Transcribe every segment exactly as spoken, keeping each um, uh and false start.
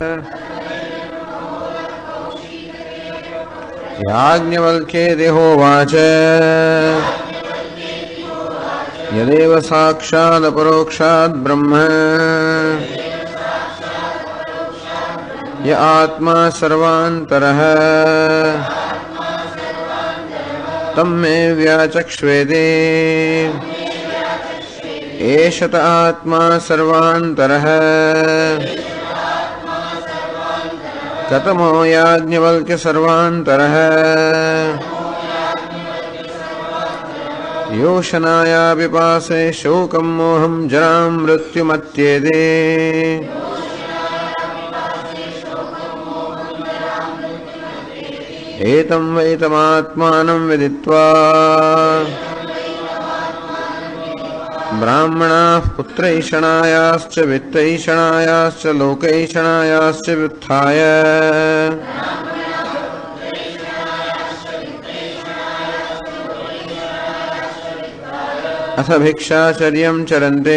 याज्ञवल्क्ये देहोवाच यदेव साक्षादपरोक्षात् ब्रह्म य आत्मा सर्वान्तरः तं मे व्याचक्ष्वेदे एष त आत्मा सर्वान्तरः कतमो याज्ञवल्क्य सर्वान्तरः योषणाया पिपासे शोकं मोहं जरां मृत्युमत्येदे एतं वैतमात्मानं विदित्वा ब्राह्मणाः पुत्रैषणायाश्च वित्तैषणायाश्च लोकैषणायाश्च व्युत्थाय अथ भिक्षाचर्यं चरन्ते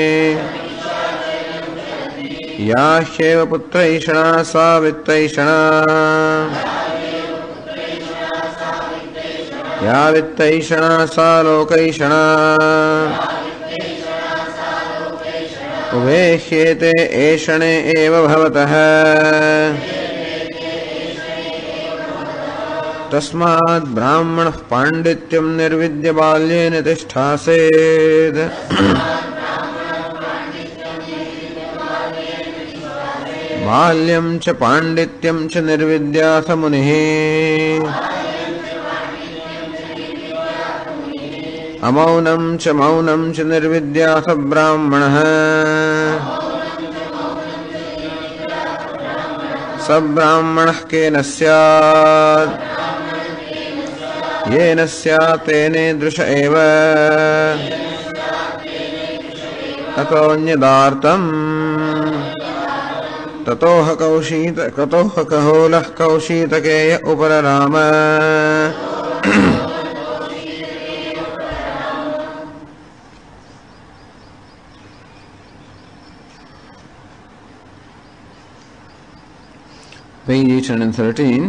या ह्येव पुत्रैषणा सा वित्तैषणा या वित्तैषणा सा लोकैषणा उभे ह्येते एषणे एव भवतः तस्मात् ब्राह्मणः पाण्डित्यं निर्विद्य बाल्येन तिष्ठासेत् बाल्यं च पाण्डित्यं च निर्विद्याथ मुनिः अमौनं च मौनं च निर्विद्याथ ब्राह्मणः स ब्राह्मणः केन स्यात् येन स्यात् तेनेदृश एव ततोऽन्यदार्तम् ततोह कौशीत कतोह कहोलः कौशीतकेय उपरराम Page eight hundred thirteen.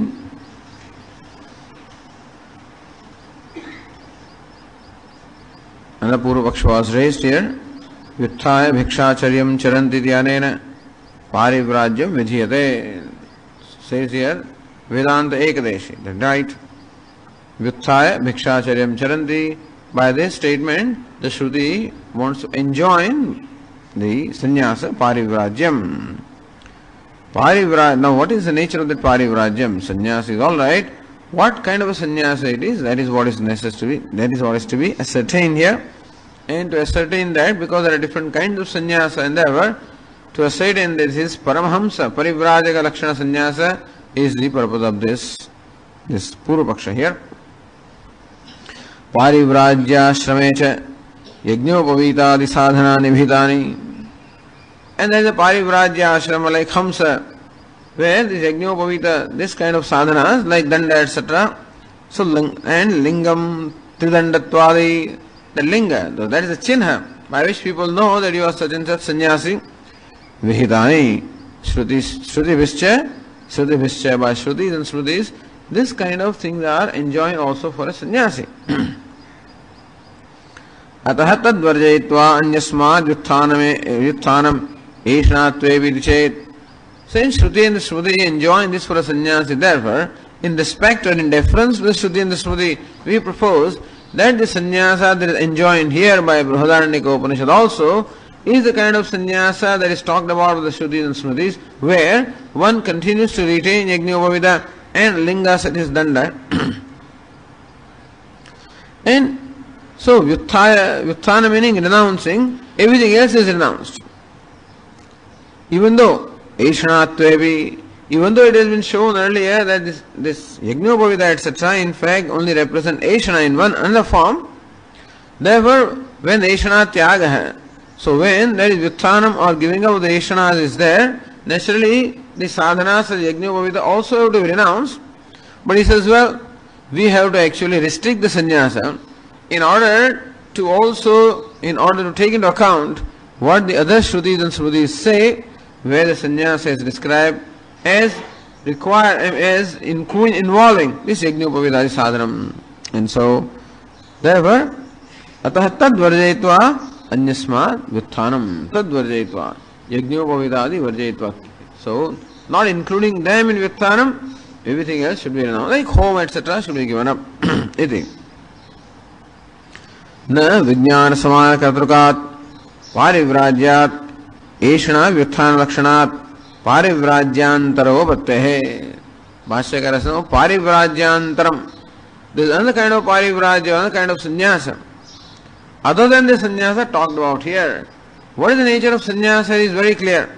And the Purva Paksha was raised here. Vyuthaya bhikshacharyam charanti dhyanena parivrajyam vidhiyate. Says here, Vedanta Ekadeshi. That's right. Vyuthaya bhikshacharyam charanti. By this statement, the Shruti wants to enjoin the sannyasa parivrajyam. Parivrajyam. Now, what is the nature of that parivrajyam? Sannyasa is all right. What kind of a sannyasa it is? That is what is necessary. That is what is to be ascertained here. And to ascertain that, because there are different kinds of sannyasa, and therefore, to ascertain this is Paramahamsa, Parivrajaka Lakshana sannyasa is the purpose of this this Purva Paksha here. Parivrajya Shramecha Yajnopavitadi Sadhana Nibhitani. And there is a Parivrajya ashrama like Hamsa, where this Yajnopavita, this kind of sadhanas like Danda, et cetera. So, and Lingam, Tridandatvadi, the Linga, that is a chinha by which people know that you are such and such sannyasi. Vihitani, Shrutis, Shruti Vischa, Shruti Vischa, by Shrutis and Shrutis, this kind of things are enjoined also for a sannyasi. Ataha tadvarjayitva anyasmad yutthanam Eshnatve vidichet. Since Shruti and the Shruti enjoin this for a sannyasi, therefore, in respect or in deference to the Shruti and the Shruti, we propose that the sannyasa that is enjoined here by Brihadaranyaka Upanishad also is the kind of sannyasa that is talked about with the Shrutis and Smritis, where one continues to retain Yajnopavita and Lingas at his danda. And so, Vyuthaya, Vyuthana meaning renouncing, everything else is renounced. Even though Eshanatvevi, even though it has been shown earlier that this, this Yajnopavita et cetera in fact only represent Eshana in one another form, therefore when Eshana Tyagaha, so when there is Vyuthanam or giving up the Eshanas is there, naturally the sadhanas of Yajnopavita also have to be renounced. But he says, well, we have to actually restrict the sannyasa in order to also, in order to take into account what the other Shrutis and Smritis say, where the sannyasa is described as require as involving this yajñopavidadi sadhanam. And so, therefore, atah tad varjayitva anyasmat vyutthanam. Tad varjayitva yajñopavidadi varjayitva. So, not including them in vyutthanam, everything else should be renounced. Like home, et cetera should be given up. Iti. Na vijnana samana kartrukat parivrajyat eshana vyutthan lakshanat parivrajyantaro bhattehe. Bhashyakara says, parivrajyantaram. There is another kind of parivrajya, another kind of sannyasa. Other than the sannyasa talked about here. What is the nature of sannyasa is very clear.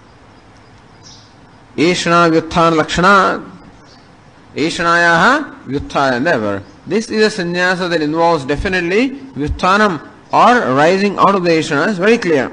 Eshana vyutthan lakshanat. Eshanayaha vyuttaya. Never. This is a sannyasa that involves definitely vyutthanam or rising out of the eshana. It's very clear.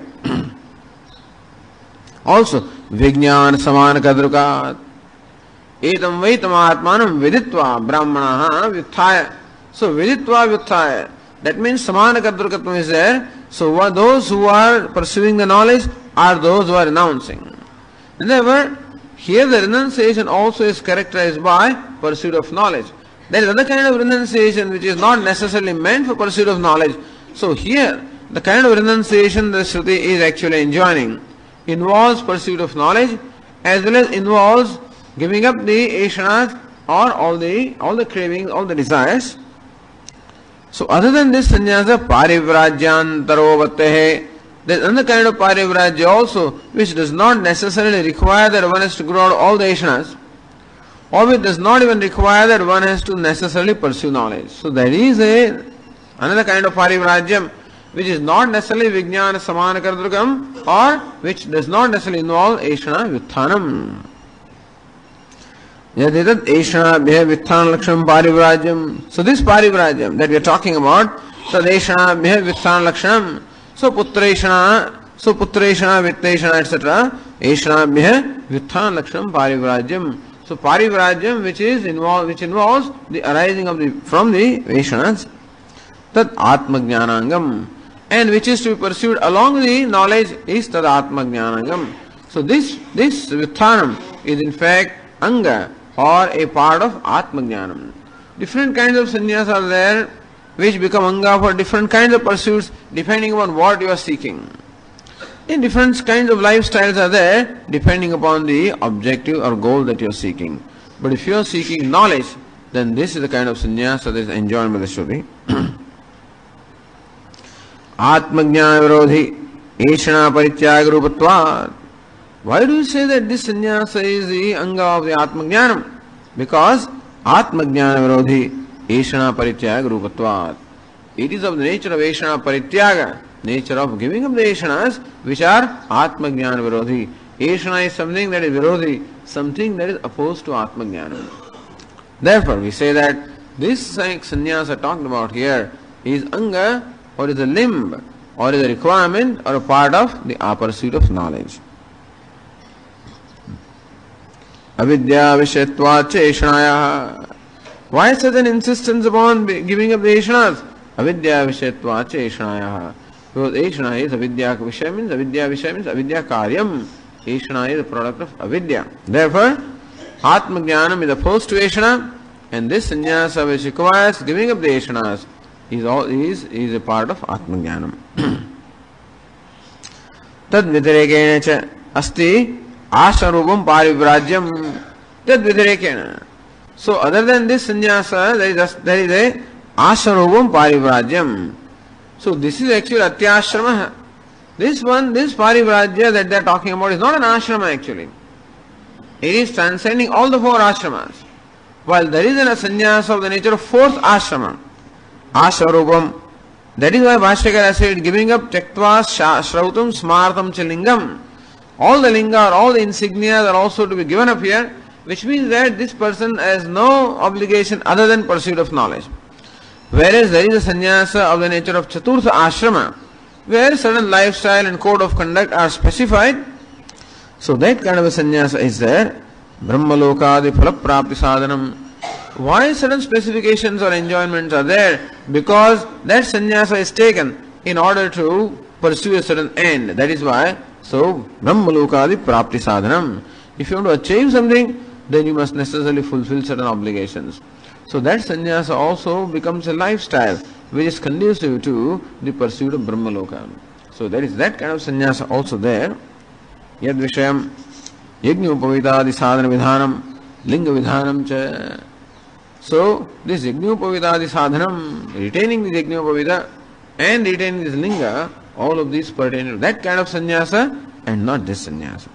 Also, vijnana samana kadrukat etam vaitam atmanam viditva brahmanaha vyuttaya. So, viditva vyuttaya. That means samana kadrukatvam is there. So, what those who are pursuing the knowledge are those who are renouncing. And therefore, here the renunciation also is characterized by pursuit of knowledge. There is another kind of renunciation which is not necessarily meant for pursuit of knowledge. So here, the kind of renunciation the Shruti is actually enjoining involves pursuit of knowledge as well as involves giving up the eshanas or all the all the cravings, all the desires. So other than this sannyasa, parivrajyantaro bhattehe, there is another kind of parivrajya also which does not necessarily require that one has to grow out all the eshanas, or which does not even require that one has to necessarily pursue knowledge. So there is a another kind of parivrajyam which is not necessarily vijnana samana kardrukam or which does not necessarily involve eshana vyutthanam. Yaditat eshana bhya vyutthan lakshanam parivrajyam. So this parivrajyam that we are talking about, tad eshana bhya vyutthan lakshanam. So putreshana, so putreshana, vitteshana, et cetera. Eshana bhya vyutthan lakshanam parivrajyam. So parivrajyam which is involved, which involves the arising of the from the eshanas. Tat atmajnanangam, and which is to be pursued along the knowledge is tad atmajnanangam. So this this vyutthanam is in fact anga or a part of atmajnanam. Different kinds of sannyas are there which become anga for different kinds of pursuits depending upon what you are seeking. In different kinds of lifestyles are there depending upon the objective or goal that you are seeking. But if you are seeking knowledge, then this is the kind of sannyasa that is enjoined by the Shruti. Atmajnana virodhi eshana parityag rupatvat. Why do you say that this sannyasa is the anga of the atmajnanam? Because atmajnana virodhi eshana parityag rupatvat. It is of the nature of eshana parityaga, nature of giving up the eshanas which are atmajnana virodhi. Eshana is something that is virodhi, something that is opposed to atmajnana. Therefore, we say that this sannyasa talked about here is anga or is a limb or is a requirement or a part of the pursuit of knowledge. Avidya vishayatvat eshanaya. Why such an insistence upon giving up the eshanas? Avidya vishayatvat eshanaya. Because eshana is avidya vishaya means avidya vishaya means avidya karyam. Eshana is a product of avidya. Therefore, atmajnanam is opposed to eshana, and this sannyasa which requires giving up the eshanas is all is is a part of atmajnanam. Tad vidrekena cha asti asharupam parivrajyam. Tad vidrekena. So other than this sannyasa, there is a, there is a asharupam parivrajyam. So this is actually atyashrama. This one, this parivrajya that they are talking about is not an ashrama actually. It is transcending all the four ashramas. While there is a sannyasa of the nature of fourth ashrama, asharupam. That is why Bhashyakara said, giving up tektva shrautam smartam chalingam. All the linga, all the insignia are also to be given up here, which means that this person has no obligation other than pursuit of knowledge. Whereas there is a sannyasa of the nature of chaturtha ashrama, where certain lifestyle and code of conduct are specified. So that kind of a sannyasa is there. Brahmalokadi phalaprapti sadhanam. Why certain specifications or enjoyments are there? Because that sannyasa is taken in order to pursue a certain end. That is why So, Brahmalokadi Prapti Sadhanam. If you want to achieve something, then you must necessarily fulfill certain obligations. So that sannyasa also becomes a lifestyle which is conducive to the pursuit of Brahmaloka. So there is that kind of sannyasa also there. Yad Vishayam Yagnopavitadi Sadhana Vidhanam Linga Vidhanam cha. So this Yagnopavitadi Sadhanam, retaining the Yagnopavita and retaining this Linga, all of these pertain to that kind of sannyasa and not this sannyasa.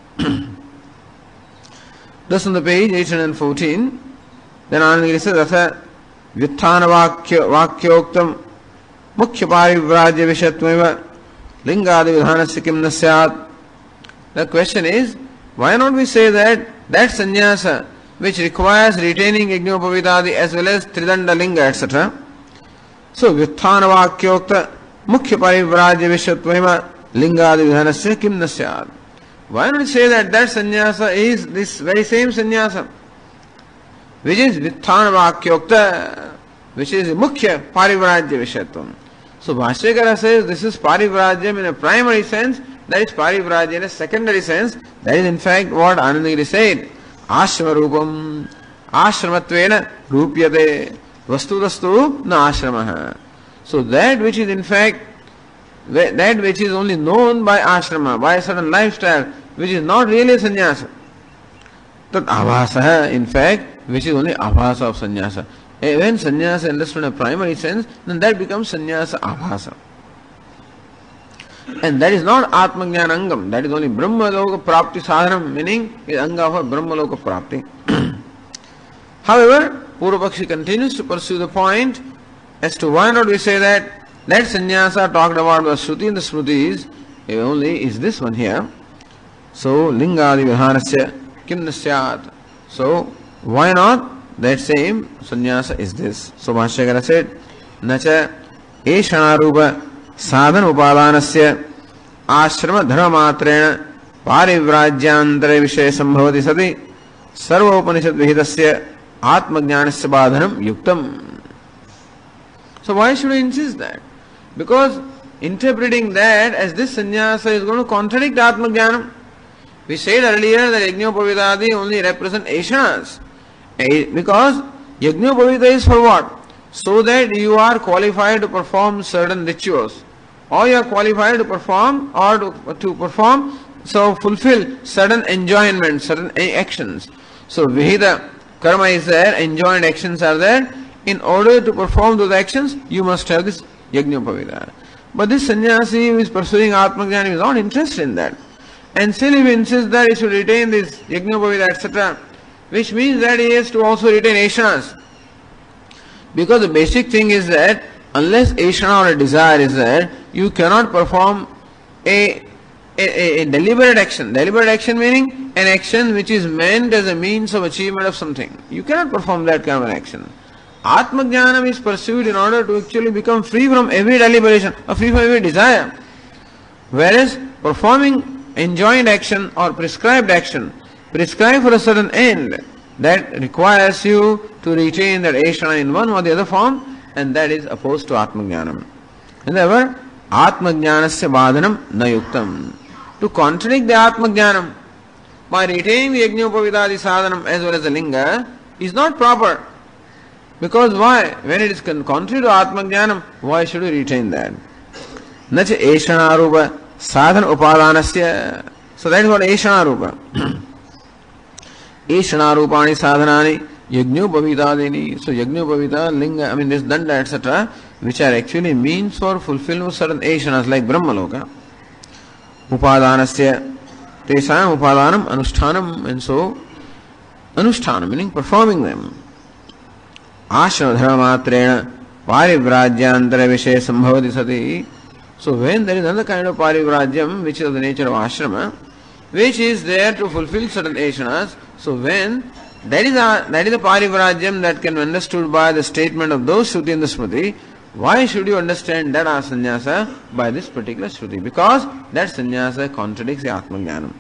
Thus on the page eight hundred fourteen, then Anandagiri says, Atha Vyuthana Vakyoktam Mukhya Parivrajya Vishatmeva Lingadi Vidhanasya Kim Nasyat. The question is, why not we say that that sannyasa which requires retaining Yagnopavitadi as well as Tridanda Linga, et cetera. So Vyuthana Vakyokta Mukhya Parivrajya Vishatmeva Lingadi Vidhanasya Kim Nasyat. Why not say that that sannyasa is this very same sannyasa, which is Vitthana Vakyokta, which is Mukhya Parivrajya Vishatvam. So Bhashyakara says this is Parivrajyam in a primary sense, that is Parivrajya in a secondary sense. That is in fact what Anandagiri said. Ashrama Rupam Ashramatvena Rupyate Vastudastu Na Ashramaha. So that which is in fact that which is only known by ashrama, by a certain lifestyle, which is not really sannyasa. That abhasa, in fact, which is only abhasa of sannyasa. When sannyasa understood in a primary sense, then that becomes sannyasa abhasa. And that is not Atmajnana Angam, that is only Brahmaloka Prapti Sadhanam, meaning is Anga of Brahmaloka Prapti. However, Purvapakshi continues to pursue the point as to why not we say that that sannyasa talked about the Shruti and the Smrutis only is this one here. So, Lingadi Vidhanasya Kim Nasyat. So, why not that same sannyasa is this? So, Bhashyakara said, Nacha Eshanarupa Sadhan Upadanasya Ashrama Dharmatrena Parivrajyantara Vishaya Sambhavati Sati Sarva Upanishad Vihidasya Atmajnanasya Badhanam Yuktam. So, why should we insist that? Because interpreting that as this sannyasa is going to contradict Atmajnanam. We said earlier that Yagnopavitadi only represent Eshanas. Because Yagnopavita is for what? So that you are qualified to perform certain rituals. Or you are qualified to perform or to, to perform, so fulfill certain enjoyments, certain actions. So Vihida karma is there, enjoined actions are there. In order to perform those actions, you must have this Yagnopavita. But this sannyasi who is pursuing Atmajnana is not interested in that. And still he insists that he should retain this Yagnopavita, et cetera. Which means that he has to also retain Eshanas. Because the basic thing is that unless Eshana or a desire is there, you cannot perform a, a, a deliberate action. Deliberate action meaning an action which is meant as a means of achievement of something. You cannot perform that kind of an action. Atmajnanam is pursued in order to actually become free from every deliberation or free from every desire. Whereas performing enjoined action or prescribed action, prescribed for a certain end, that requires you to retain that Eshana in one or the other form, and that is opposed to Atmajnanam. And therefore, Atmajnanasya Badhanam na yuktam. To contradict the Atmajnanam by retaining the Yagnopavitadi Sadhanam as well as the Linga is not proper. Because why? When it is contrary to Atmajnanam, why should we retain that? Nacha Eshanarupa Sadhana Upadanasya. So that is what Eshanarupa. Eshanarupani Sadhanani Yagnopavitadini. So Yagnopavita, Linga, I mean this Danda, et cetera, which are actually means for fulfillment of certain Eshanas like Brahmaloka. Upadanasya Tesayam Upadanam Anushtanam, and so Anushtanam meaning performing them. Ashrama Dharmatrena Parivrajyantara Vishaya Sambhavati Sati. So when there is another kind of Parivrajyam, which is of the nature of ashrama, which is there to fulfill certain Eshanas, so when that is a, that is a Parivrajyam that can be understood by the statement of those Shruti and the Smriti, why should you understand that as sannyasa by this particular Shruti? Because that sannyasa contradicts the Atmajnanam.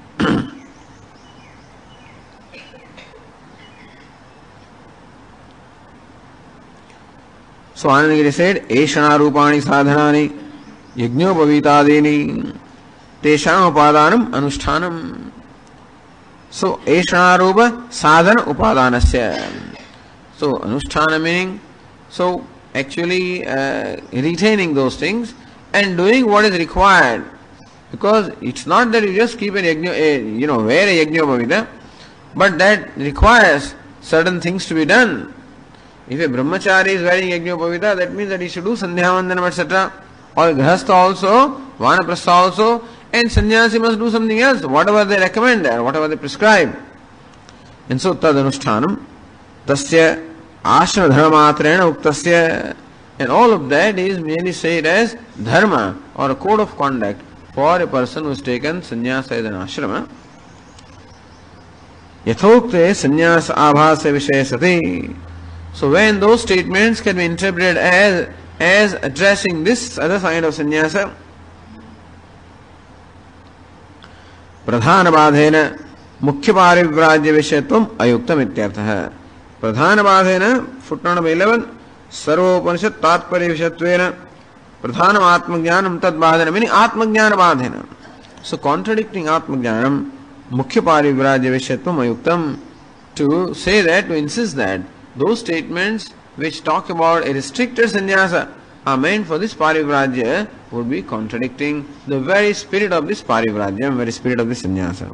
So Anandagiri said, Eshana Rupani Sadhanani Yagnopavitadini. Tesham upadanam anushtanam. So, Eshanarupa sadhana upadanasya. So, anusthana meaning, so actually uh, retaining those things and doing what is required. Because it's not that you just keep an yajna, a, you know, wear a yajnopavita, but that requires certain things to be done. If a brahmachari is wearing yajnopavita, that means that he should do sandhyavandanam, et cetera. Or grahastha also, vanaprastha also, and sannyasi must do something else, whatever they recommend or whatever they prescribe. And so, tad anushtanam, tasya ashrama dharmatrena uktasya, and all of that is merely said as dharma or a code of conduct for a person who has taken sannyasa as an ashrama. Yathokte sannyasa abhasa vishayasati. So when those statements can be interpreted as as addressing this other side of sannyasa, pradhana badhena mukhya parivrajya vishayatvam ayuktam ityartha. Pradhana badhena, footnote number eleven, sarvopanishad tatparya vishyatvena pradhanam atmajnanam tad badhana, meaning atmajnana badhena. So contradicting atmajnanam, mukhya parivrajya vishayatvam ayuktam, to say that, to insist that those statements which talk about a restricted sannyasa are meant for this parivrajya would be contradicting the very spirit of this parivrajya, very spirit of this sannyasa.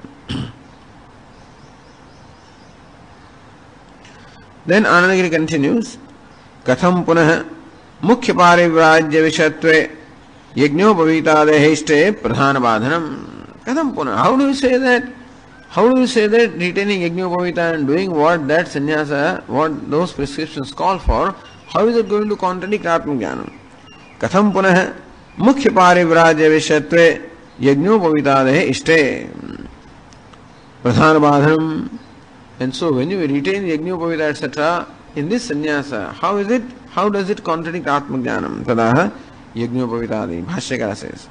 Then Anandagiri continues, Katham punah mukhya parivrajya vishayatve yajnopavitadehishte pradhana badhanam. Katham punah, how do you say that? How do you say that retaining yajnopavita and doing what that sannyasa, what those prescriptions call for, how is it going to contradict atmajnanam? Katham punah mukhya parivrajya vishayatve yajnopavitadehishte pradhana badhanam. And so when you retain yajnopavita, et cetera, in this sannyasa, how is it, how does it contradict atmajnanam? Tadaha yajnopavitadi. Bhashyakara says,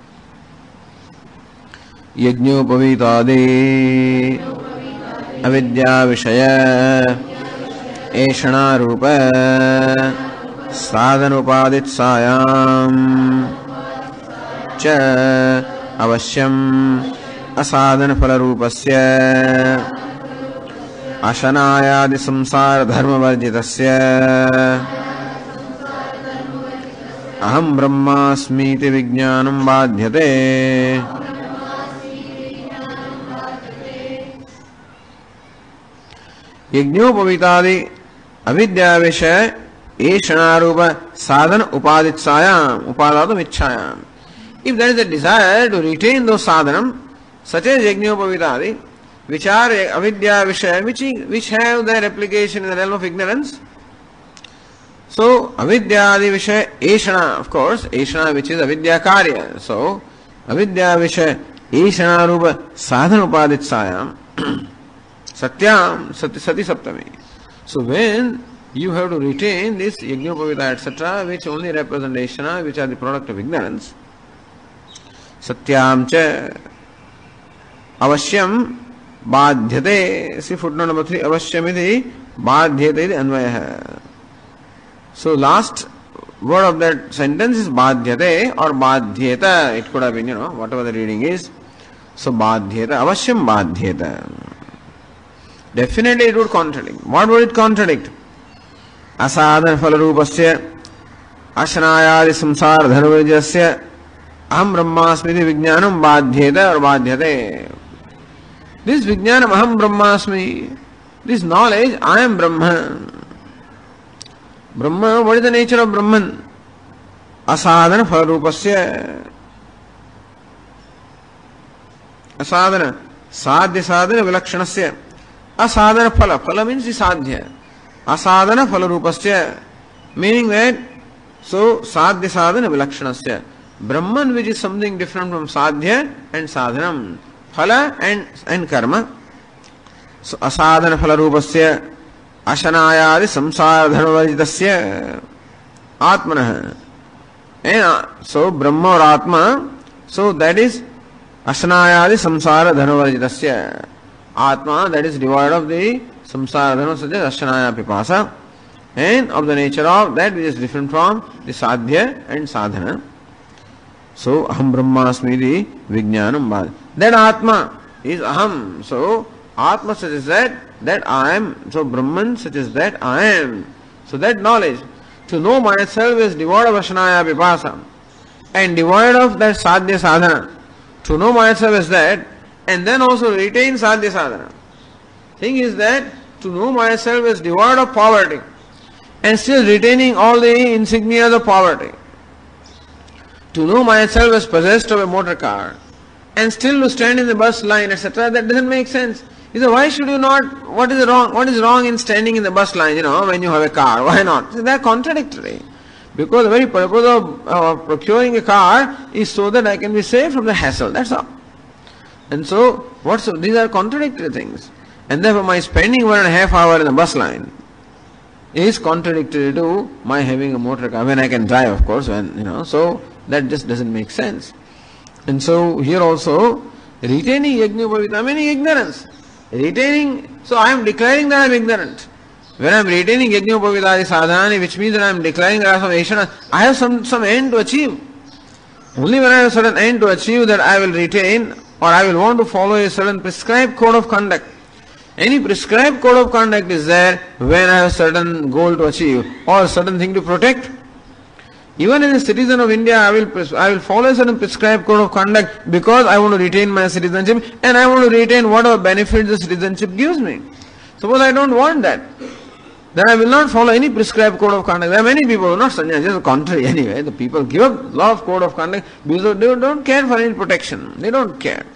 yajnopavitadi avidya vishaya eshana rupa sadhanupaditsayam cha avasyam asadhana phalarupasya ashanayadi samsara dharma varjitasya aham brahmasmiti vijnanam badhyate. Yajnopavitadi avidya vishaya eshanarupa sadhana upaditsayam upadadam ichchayam. If there is a desire to retain those sadhanam, such as yajnopavitadi, which are avidya vishaya, which, which have their application in the realm of ignorance. So, avidyadi vishaya eshana, of course, eshana which is avidya karya. So, avidya vishaya eshana rupa sadhana upaditsayam satyam sati, sati saptami. So, when you have to retain this yajnopavita, et cetera, which only represent eshana, which are the product of ignorance, satyam cha avasyam badhyate. See footnote number three, avasyam iti badhyate iti anvaya. So last word of that sentence is badhyate or badhyeta. It could have been, you know, whatever the reading is. So badhyeta, avasyam badhyeta. Definitely it would contradict. What would it contradict? Asadhana phalarupasya ashanayadi samsara dharvajasya aham brahmasmiti vijnanam badhyeta or badhyate. This vijnanam aham brahmasmi, this knowledge, I am Brahman. Brahma, what is the nature of Brahman? Asadhana phalarupasya. Asadhana, sadhya sadhana vilakshanasya. Asadhana phala, phala means the sadhya. Asadhana phalarupasya, meaning that, so sadhya sadhana vilakshanasya. Brahman, which is something different from sadhya and sadhanam. Phala and, and karma. So, asadhana phalarupasya ashanayadi samsara dharmavarjitasya atmanah. And uh, so, Brahma or Atma, so that is ashanayadi samsara dharmavarjitasya. Atma, that is devoid of the samsara dharma, such as ashanaya pipasa, and of the nature of that which is different from the sadhya and sadhana. So aham brahmasmiti vijnanam bhati. That Atma is aham. So Atma such as that, that I am. So Brahman such as that I am. So that knowledge, to know myself is devoid of ashanaya pipasa and devoid of that sadhya sadhana. To know myself as that and then also retain sadhya sadhana. Thing is that to know myself is devoid of poverty and still retaining all the insignias of poverty. To know myself as possessed of a motor car and still to stand in the bus line, et cetera, that doesn't make sense. You say, why should you not, what is wrong, what is wrong in standing in the bus line, you know, when you have a car? Why not? So they are contradictory. Because the very purpose of uh, procuring a car is so that I can be saved from the hassle, that's all. And so, what's, these are contradictory things. And therefore my spending one and a half hour in the bus line is contradictory to my having a motor car, when I can drive, of course, when, you know, so that just doesn't make sense. And so here also, retaining yajñopavita, meaning ignorance. Retaining, so I am declaring that I am ignorant. When I am retaining yajñopavita sadhana, which means that I am declaring that I have some, some end to achieve. Only when I have a certain end to achieve that I will retain or I will want to follow a certain prescribed code of conduct. Any prescribed code of conduct is there when I have a certain goal to achieve or a certain thing to protect. Even as a citizen of India, I will I will follow a certain prescribed code of conduct because I want to retain my citizenship and I want to retain whatever benefits the citizenship gives me. Suppose I don't want that, then I will not follow any prescribed code of conduct. There are many people who are not sannyas, just the contrary anyway. The people give up a lot of code of conduct because they don't care for any protection. They don't care.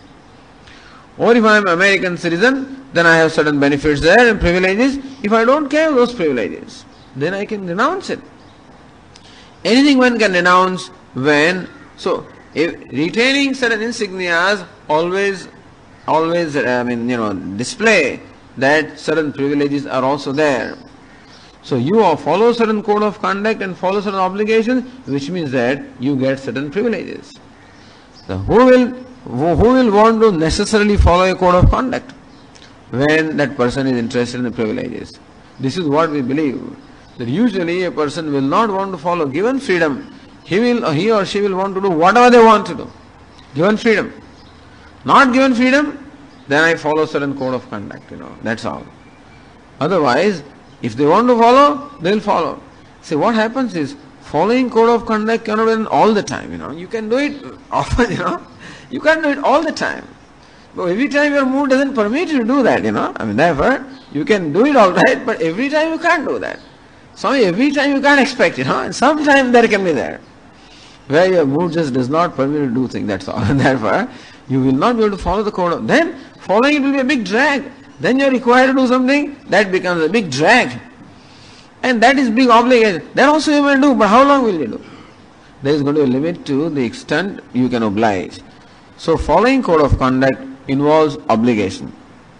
Or if I am an American citizen, then I have certain benefits there and privileges. If I don't care those privileges, then I can renounce it. Anything one can renounce when, so if retaining certain insignias always, always, I mean, you know, display that certain privileges are also there. So you follow certain code of conduct and follow certain obligations, which means that you get certain privileges. So who will, who will want to necessarily follow a code of conduct when that person is interested in the privileges? This is what we believe. That usually a person will not want to follow given freedom. He will, he or she will want to do whatever they want to do. Given freedom. Not given freedom, then I follow certain code of conduct, you know, that's all. Otherwise, if they want to follow, they'll follow. See, what happens is, following code of conduct cannot be done all the time, you know. You can do it often, you know. You can't do it all the time. But every time your mood doesn't permit you to do that, you know. I mean, therefore, you can do it all right, but every time you can't do that. So every time you can't expect it, huh? And sometimes there can be there, where your mood just does not permit you to do things, that's all. And therefore, you will not be able to follow the code of, then following it will be a big drag. Then you are required to do something, that becomes a big drag. And that is big obligation. That also you may do, but how long will you do? There is going to be a limit to the extent you can oblige. So following code of conduct involves obligation.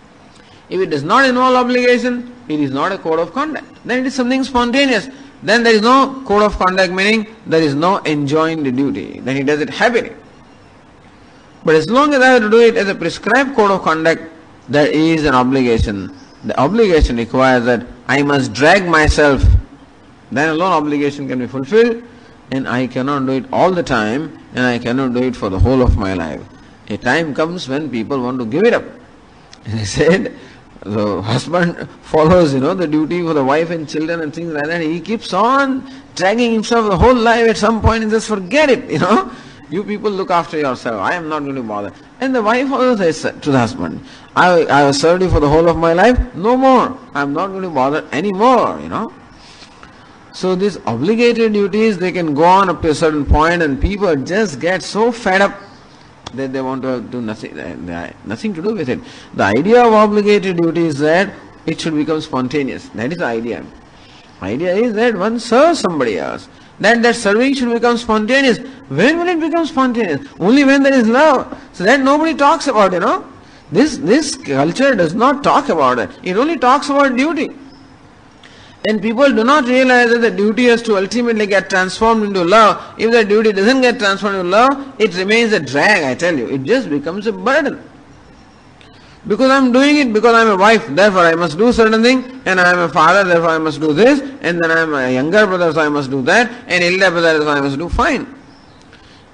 If it does not involve obligation, it is not a code of conduct. Then it is something spontaneous. Then there is no code of conduct, meaning there is no enjoined duty. Then he does it happily. But as long as I have to do it as a prescribed code of conduct, there is an obligation. The obligation requires that I must drag myself. Then alone obligation can be fulfilled, and I cannot do it all the time, and I cannot do it for the whole of my life. A time comes when people want to give it up. And he said, the husband follows, you know, the duty for the wife and children and things like that. He keeps on dragging himself the whole life. At some point, he just forget it, you know. You people look after yourself. I am not going to bother. And the wife also says to the husband, I, I have served you for the whole of my life. No more. I am not going to bother anymore, you know. So these obligatory duties, they can go on up to a certain point, and people just get so fed up that they want to do nothing, they have nothing to do with it. The idea of obligatory duty is that it should become spontaneous. That is the idea. Idea is that one serves somebody else. That that serving should become spontaneous. When will it become spontaneous? Only when there is love. So that nobody talks about, you know. This, this culture does not talk about it. It only talks about duty. And people do not realize that the duty has to ultimately get transformed into love. If the duty doesn't get transformed into love, it remains a drag, I tell you. It just becomes a burden. Because I am doing it because I am a wife, therefore I must do certain thing, and I am a father, therefore I must do this, and then I am a younger brother, so I must do that, and elder brother, so I must do fine.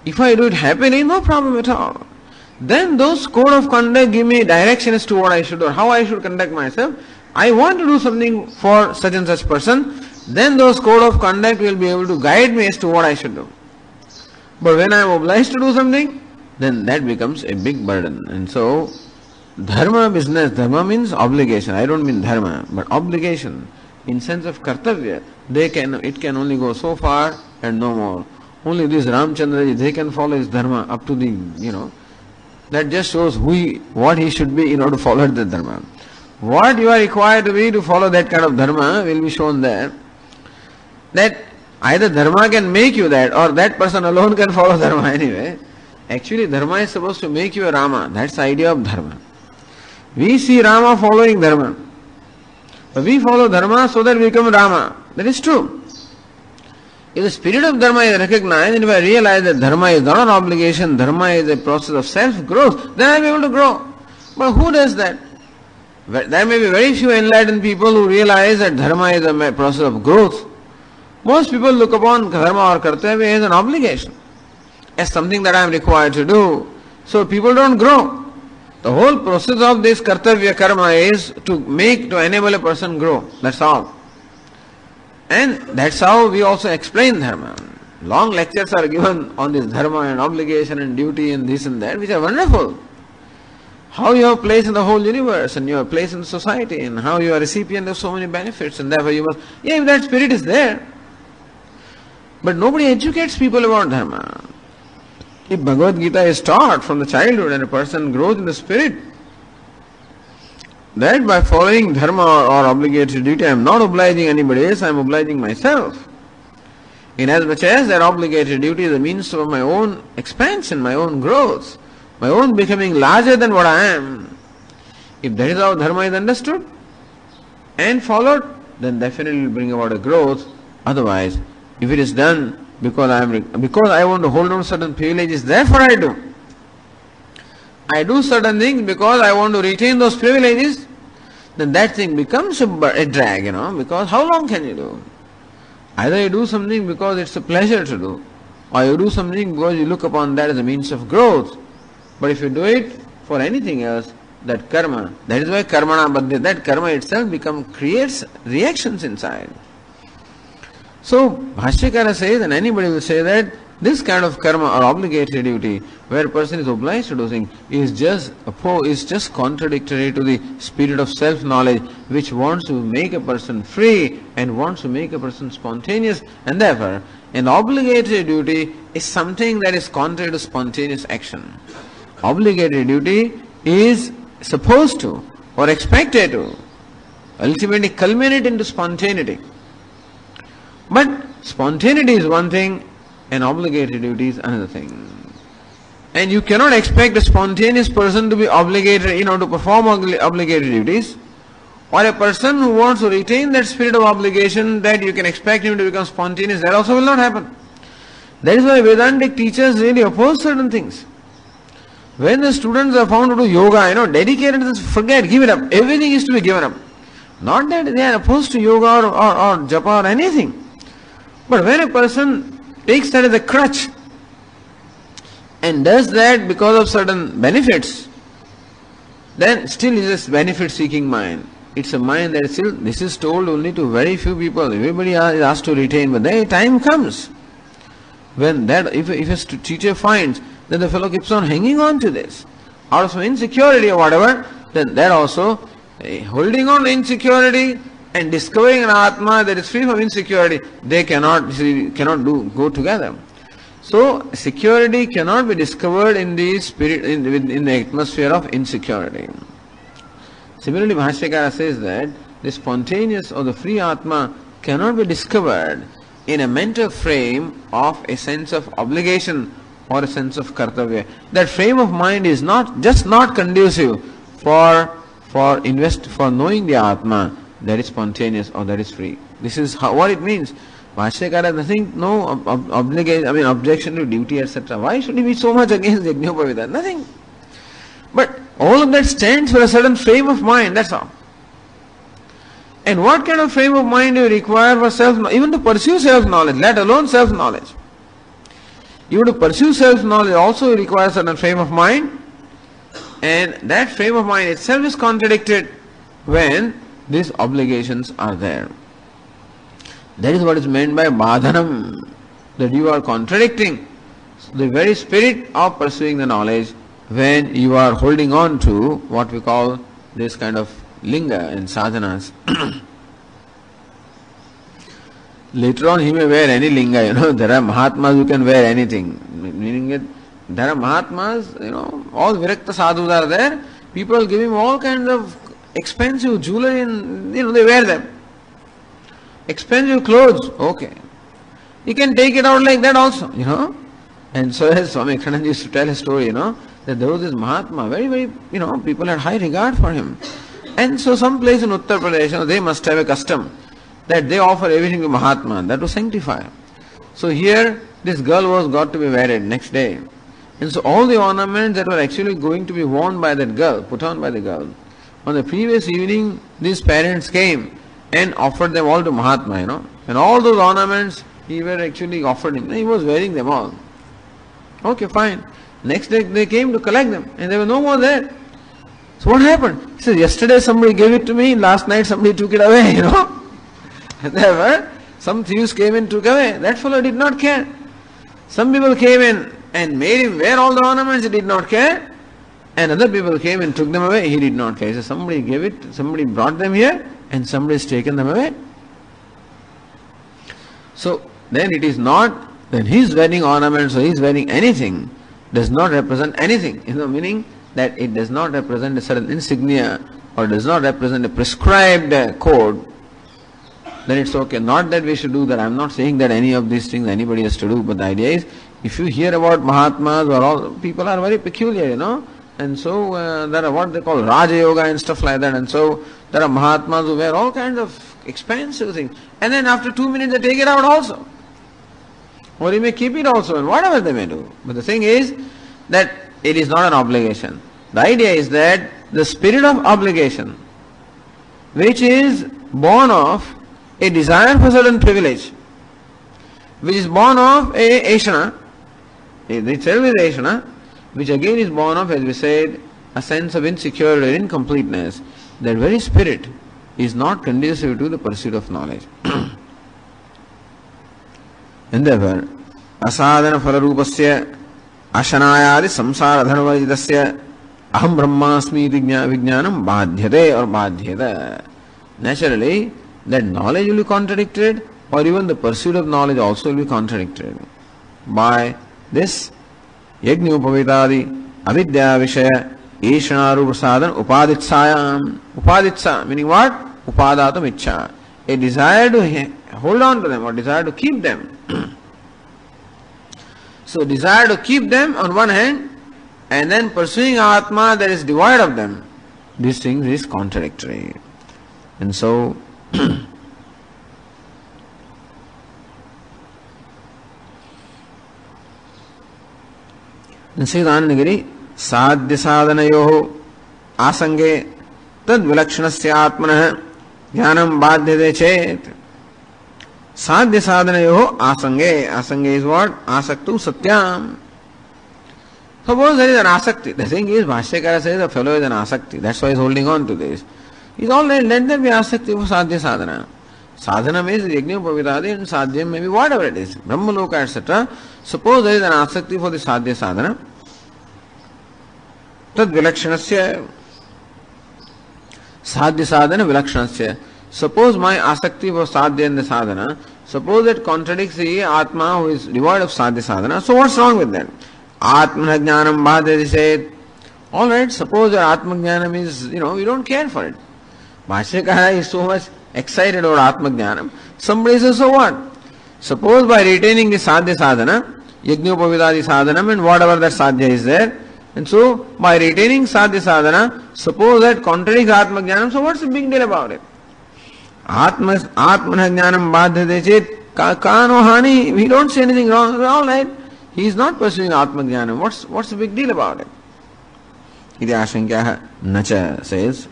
If I do it happily, no problem at all. Then those code of conduct give me direction as to what I should do, how I should conduct myself. I want to do something for such and such person, then those code of conduct will be able to guide me as to what I should do. But when I am obliged to do something, then that becomes a big burden. And so, dharma business, dharma means obligation. I don't mean dharma, but obligation. In sense of kartavya, they can, it can only go so far and no more. Only this Ramchandra, they can follow his dharma up to the, you know, that just shows who he, what he should be in order to follow the dharma. What you are required to be to follow that kind of dharma will be shown there. That either dharma can make you that, or that person alone can follow dharma anyway. Actually, dharma is supposed to make you a Rama. That's the idea of dharma. We see Rama following dharma. But we follow dharma so that we become Rama. That is true. If the spirit of dharma is recognized, and if I realize that dharma is not an obligation, dharma is a process of self-growth, then I will be able to grow. But who does that? There may be very few enlightened people who realize that dharma is a process of growth. Most people look upon dharma or kartavya as an obligation, as something that I am required to do. So people don't grow. The whole process of this kartavya karma is to make, to enable a person grow. That's all. And that's how we also explain dharma. Long lectures are given on this dharma and obligation and duty and this and that, which are wonderful. How you have place in the whole universe and your place in society and how you are a recipient of so many benefits, and therefore you must, yeah, if that spirit is there. But nobody educates people about dharma. If Bhagavad Gita is taught from the childhood and a person grows in the spirit, that by following dharma or, or obligatory duty, I am not obliging anybody else, I am obliging myself. Inasmuch as that obligatory duty is a means of my own expansion, my own growth, my own becoming larger than what I am. If that is how dharma is understood and followed, then definitely will bring about a growth. Otherwise, if it is done because I am because I want to hold on to certain privileges, therefore I do. I do certain things because I want to retain those privileges, then that thing becomes a, a drag, you know, because how long can you do? Either you do something because it's a pleasure to do, or you do something because you look upon that as a means of growth. But if you do it for anything else, that karma, that is why karmana baddhya, that karma itself become, creates reactions inside. So, Bhashyakara says, and anybody will say that this kind of karma or obligatory duty, where a person is obliged to do things, is just is just contradictory to the spirit of self-knowledge, which wants to make a person free and wants to make a person spontaneous, and therefore, an obligatory duty is something that is contrary to spontaneous action. Obligatory duty is supposed to or expected to ultimately culminate into spontaneity. But spontaneity is one thing and obligatory duty is another thing. And you cannot expect a spontaneous person to be obligated, you know, to perform obligatory duties, or a person who wants to retain that spirit of obligation, that you can expect him to become spontaneous. That also will not happen. That is why Vedantic teachers really oppose certain things. When the students are found to do yoga, you know, dedicated to this, forget, give it up. Everything is to be given up. Not that they are opposed to yoga or, or, or japa or anything. But when a person takes that as a crutch and does that because of certain benefits, then still is this benefit-seeking mind. It's a mind that is still, this is told only to very few people. Everybody is asked to retain, but then time comes when that, if, if a teacher finds that the fellow keeps on hanging on to this out of some insecurity or whatever, then that also, eh, holding on to insecurity and discovering an Atma that is free from insecurity, they cannot cannot do go together. So security cannot be discovered in the spirit in, in the atmosphere of insecurity. Similarly, Bhashyakara says that the spontaneous or the free Atma cannot be discovered in a mental frame of a sense of obligation or a sense of kartavya. That frame of mind is not just not conducive for for invest for knowing the Atma that is spontaneous or that is free. This is how, what it means. Bhashyakara has nothing, no ob- ob- obligation, I mean objection to duty, et cetera. Why should he be so much against Yajñopavita? Nothing. But all of that stands for a certain frame of mind, that's all. And what kind of frame of mind do you require for self, even to pursue self-knowledge, let alone self-knowledge? even to pursue self-knowledge also requires a certain frame of mind, and that frame of mind itself is contradicted when these obligations are there. That is what is meant by badhanam, that you are contradicting the very spirit of pursuing the knowledge when you are holding on to what we call this kind of linga in sadhanas. Later on he may wear any linga, you know, there are Mahatmas who can wear anything, meaning it, there are Mahatmas, you know, all Virakta sadhus are there, people give him all kinds of expensive jewelry and, you know, they wear them. Expensive clothes, okay. He can take it out like that also, you know. And so as Swami Ekhanand used to tell a story, you know, that there was this Mahatma, very, very, you know, people had high regard for him. And so some place in Uttar Pradesh, you know, they must have a custom that they offer everything to Mahatma, that to sanctify. So here, this girl was got to be married next day. And so all the ornaments that were actually going to be worn by that girl, put on by the girl, on the previous evening, these parents came and offered them all to Mahatma, you know. And all those ornaments, he were actually offered him. He was wearing them all. Okay, fine. Next day they came to collect them and there were no more there. So what happened? He said, yesterday somebody gave it to me, last night somebody took it away, you know. And there were some thieves came and took away. That fellow did not care. Some people came in and made him wear all the ornaments, he did not care. And other people came and took them away, he did not care. He said, somebody gave it, somebody brought them here and somebody has taken them away. So then it is not that he is wearing ornaments or he is wearing anything does not represent anything, you know, meaning that it does not represent a certain insignia or does not represent a prescribed uh, code, then it's okay. Not that we should do that. I'm not saying that any of these things anybody has to do, but the idea is, if you hear about Mahatmas or all, people are very peculiar, you know, and so uh, there are what they call Raja Yoga and stuff like that, and so there are Mahatmas who wear all kinds of expensive things, and then after two minutes they take it out also. Or he may keep it also, and whatever they may do. But the thing is that it is not an obligation. The idea is that the spirit of obligation, which is born of a desire for certain privilege, which is born of a Ashana, itself is Ashana, which again is born of, as we said, a sense of insecurity or incompleteness. That very spirit is not conducive to the pursuit of knowledge. And therefore, asadhana phalarupasya ashanayadi samsara dharmajidasya aham brahmasmi vijnanam badhyate or badhyata. Naturally, that knowledge will be contradicted, or even the pursuit of knowledge also will be contradicted by this yajñopavitadi avidya vishaya ishanaru prasadana upaditsayam. Upaditsa meaning what? Upadatam ichcha, a desire to hold on to them or desire to keep them. So desire to keep them on one hand, and then pursuing Atma that is devoid of them, these things is contradictory. And so Siddhanagiri sadhya sadhanayoho asange tad vilakshanaस्य atmanah jnanam badhyate chet. Sadhya sadhanayoho asange. Asange is what? Asaktu satyam. Suppose there is an asakti. The thing is, Bhashyakara says the fellow is an asakti. That's why he is holding on to this. He is all right, let there be asakti for sadhya sadhana. Sadhana means yajñopavitadi and sadhyam maybe whatever it is, Brahmaloka, et cetera. Suppose there is an asakti for the sadhya sadhana. Tad vilakshanasya. Sadhya sadhana vilakshanasya. Suppose my asakti for sadhya and the sadhana, suppose it contradicts the Atma who is devoid of sadhya sadhana, so what's wrong with that? Atmana jnanam badhyate said. Alright, suppose your Atma jnanam is, you know, you don't care for it. Bhashyakara is so much excited about Atma jnanam. Somebody says, so what? Suppose by retaining the sadhya sadhana, yajñopavitadi sadhanam and whatever that sadhya is there, and so by retaining sadhya sadhana, suppose that contradicts Atma jnanam, so what's the big deal about it? Atma Atmana jnanam badhyate chet kano hani. We don't say anything wrong. All right, he is not pursuing Atma jnanam. What's what's the big deal about it? Iti ashankyaha nacha says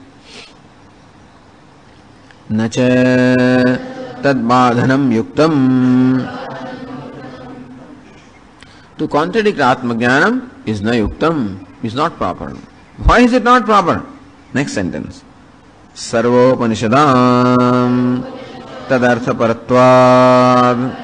nacha tad badhanam yuktam. to contradict Atmajnanam is na yuktam, is not proper. Why is it not proper? Next sentence. Sarvopanishadam tadartha paratvad.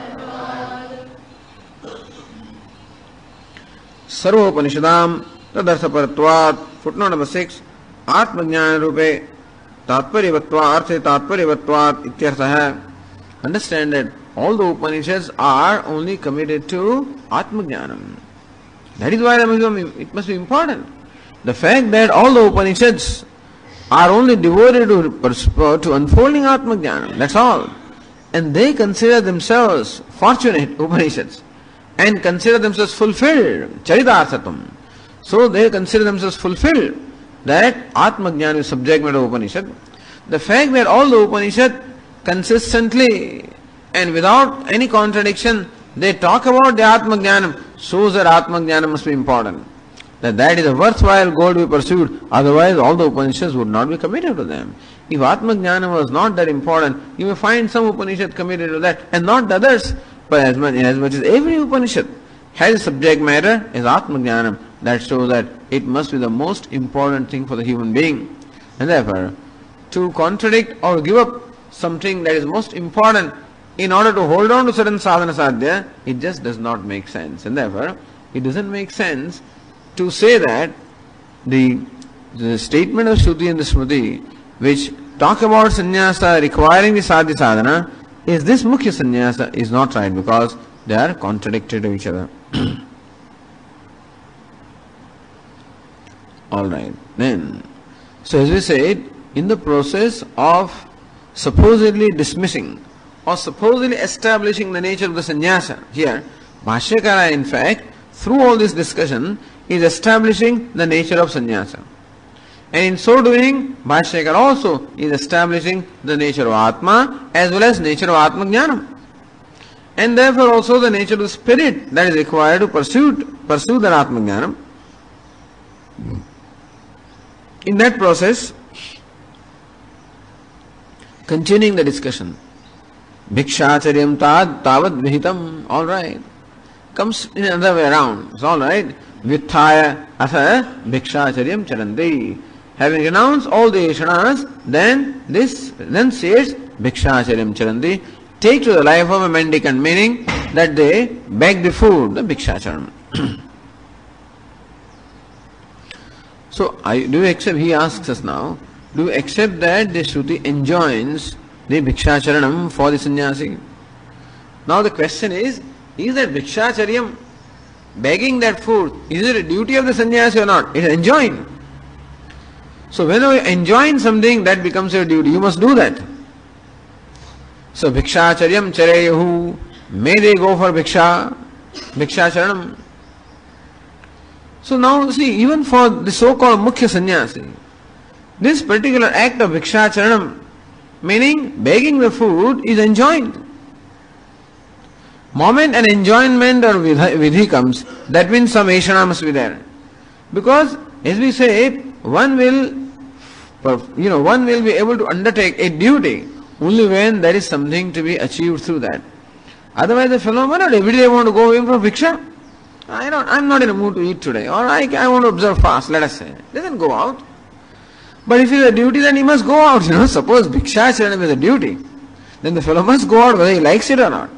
Sarvopanishadam tadartha paratvad. Footnote number six. Atmajnana rupe tatparivatva arthe tatparivatvat ityartha hai. Understand that all the Upanishads are only committed to Atmajnanam. That is why it must be important. The fact that all the Upanishads are only devoted to, to unfolding Atmajnanam, that's all. And they consider themselves fortunate Upanishads and consider themselves fulfilled, Charitarthatam. So they consider themselves fulfilled that Atmajnana is subject matter of Upanishad. The fact that all the Upanishad consistently and without any contradiction they talk about the Atmajnanam shows that Atmajnanam must be important. That that is a worthwhile goal to be pursued, otherwise all the Upanishads would not be committed to them. If Atmajnanam was not that important, you may find some Upanishad committed to that and not the others. But as much, as much as every Upanishad has a subject matter as Atmajnanam, that shows that it must be the most important thing for the human being. And therefore, to contradict or give up something that is most important in order to hold on to certain sadhana sadhya, it just does not make sense. And therefore, it doesn't make sense to say that the, the statement of Shruti and the Smriti which talk about sannyasa requiring the sadhya sadhana is this mukhya sannyasa is not right, because they are contradictory to each other. Alright, then, so as we said, in the process of supposedly dismissing or supposedly establishing the nature of the sannyasa, here, Bhashyakara in fact, through all this discussion, is establishing the nature of sannyasa. And in so doing, Bhashyakara also is establishing the nature of Atma as well as nature of Atmajnanam. And therefore also the nature of the spirit that is required to pursue, pursue the Atmajnanam. In that process, continuing the discussion, Bhikshacharyam tad tavad vihitam, alright, comes in another way around, it's alright, Vitthaya atha Bhikshacharyam charanti. Having renounced all the Yashanas, then this then says Bhikshacharyam charanti, take to the life of a mendicant, meaning that they beg the food, the Bhikshacharam. So, I, do you accept, he asks us now, do you accept that the Shruti enjoins the Bhikshacharanam for the sannyasi? Now the question is, is that Bhikshacharyam, begging that food, is it a duty of the sannyasi or not? It is enjoined. So whenever you enjoin something, that becomes your duty, you must do that. So Bhikshacharyam chareyahu, may they go for Bhiksha, Bhikshacharanam. So now see, even for the so-called Mukhya Sannyasi, this particular act of Bhikshacharanam, meaning begging the food, is enjoined. Moment an enjoinment or vidhi comes, that means some Yashana must be there. Because as we say, one will, you know, one will be able to undertake a duty only when there is something to be achieved through that. Otherwise the fellow may not every day want to go away from Bhiksha. I don't, I'm not in a mood to eat today, or I, I want to observe fast, let us say. Doesn't go out. But if it is a duty, then he must go out, you know. Suppose Bhikshacharanam is a duty, then the fellow must go out whether he likes it or not.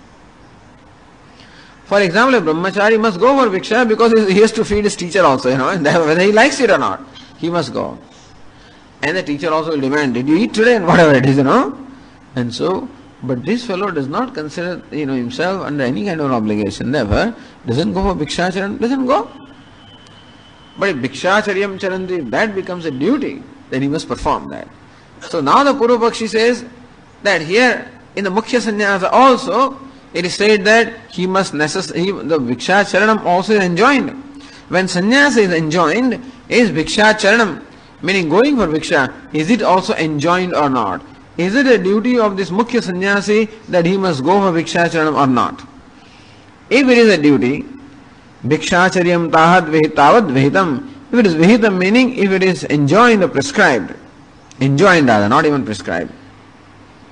For example, a brahmachari must go for Bhiksha because he has to feed his teacher also, you know, and whether he likes it or not, he must go. And the teacher also will demand, did you eat today, and whatever it is, you know. And so, but this fellow does not consider, you know, himself under any kind of obligation, therefore, doesn't go for Bhikshacharan, doesn't go. But if Bhikshacharyam charanti, that becomes a duty, then he must perform that. So now the Purvapakshi says that here in the Mukhya Sannyasa also, it is said that he must necessarily, the Bhikshacharanam also is enjoined. When sannyasa is enjoined, is Bhikshacharanam, meaning going for Bhiksha, is it also enjoined or not? Is it a duty of this Mukhya Sannyasi that he must go for Bhikshacharanam or not? If it is a duty, Bhikshacharyam tahad tavad vihitam, if it is vihitam, meaning if it is enjoined or prescribed, enjoined rather, not even prescribed.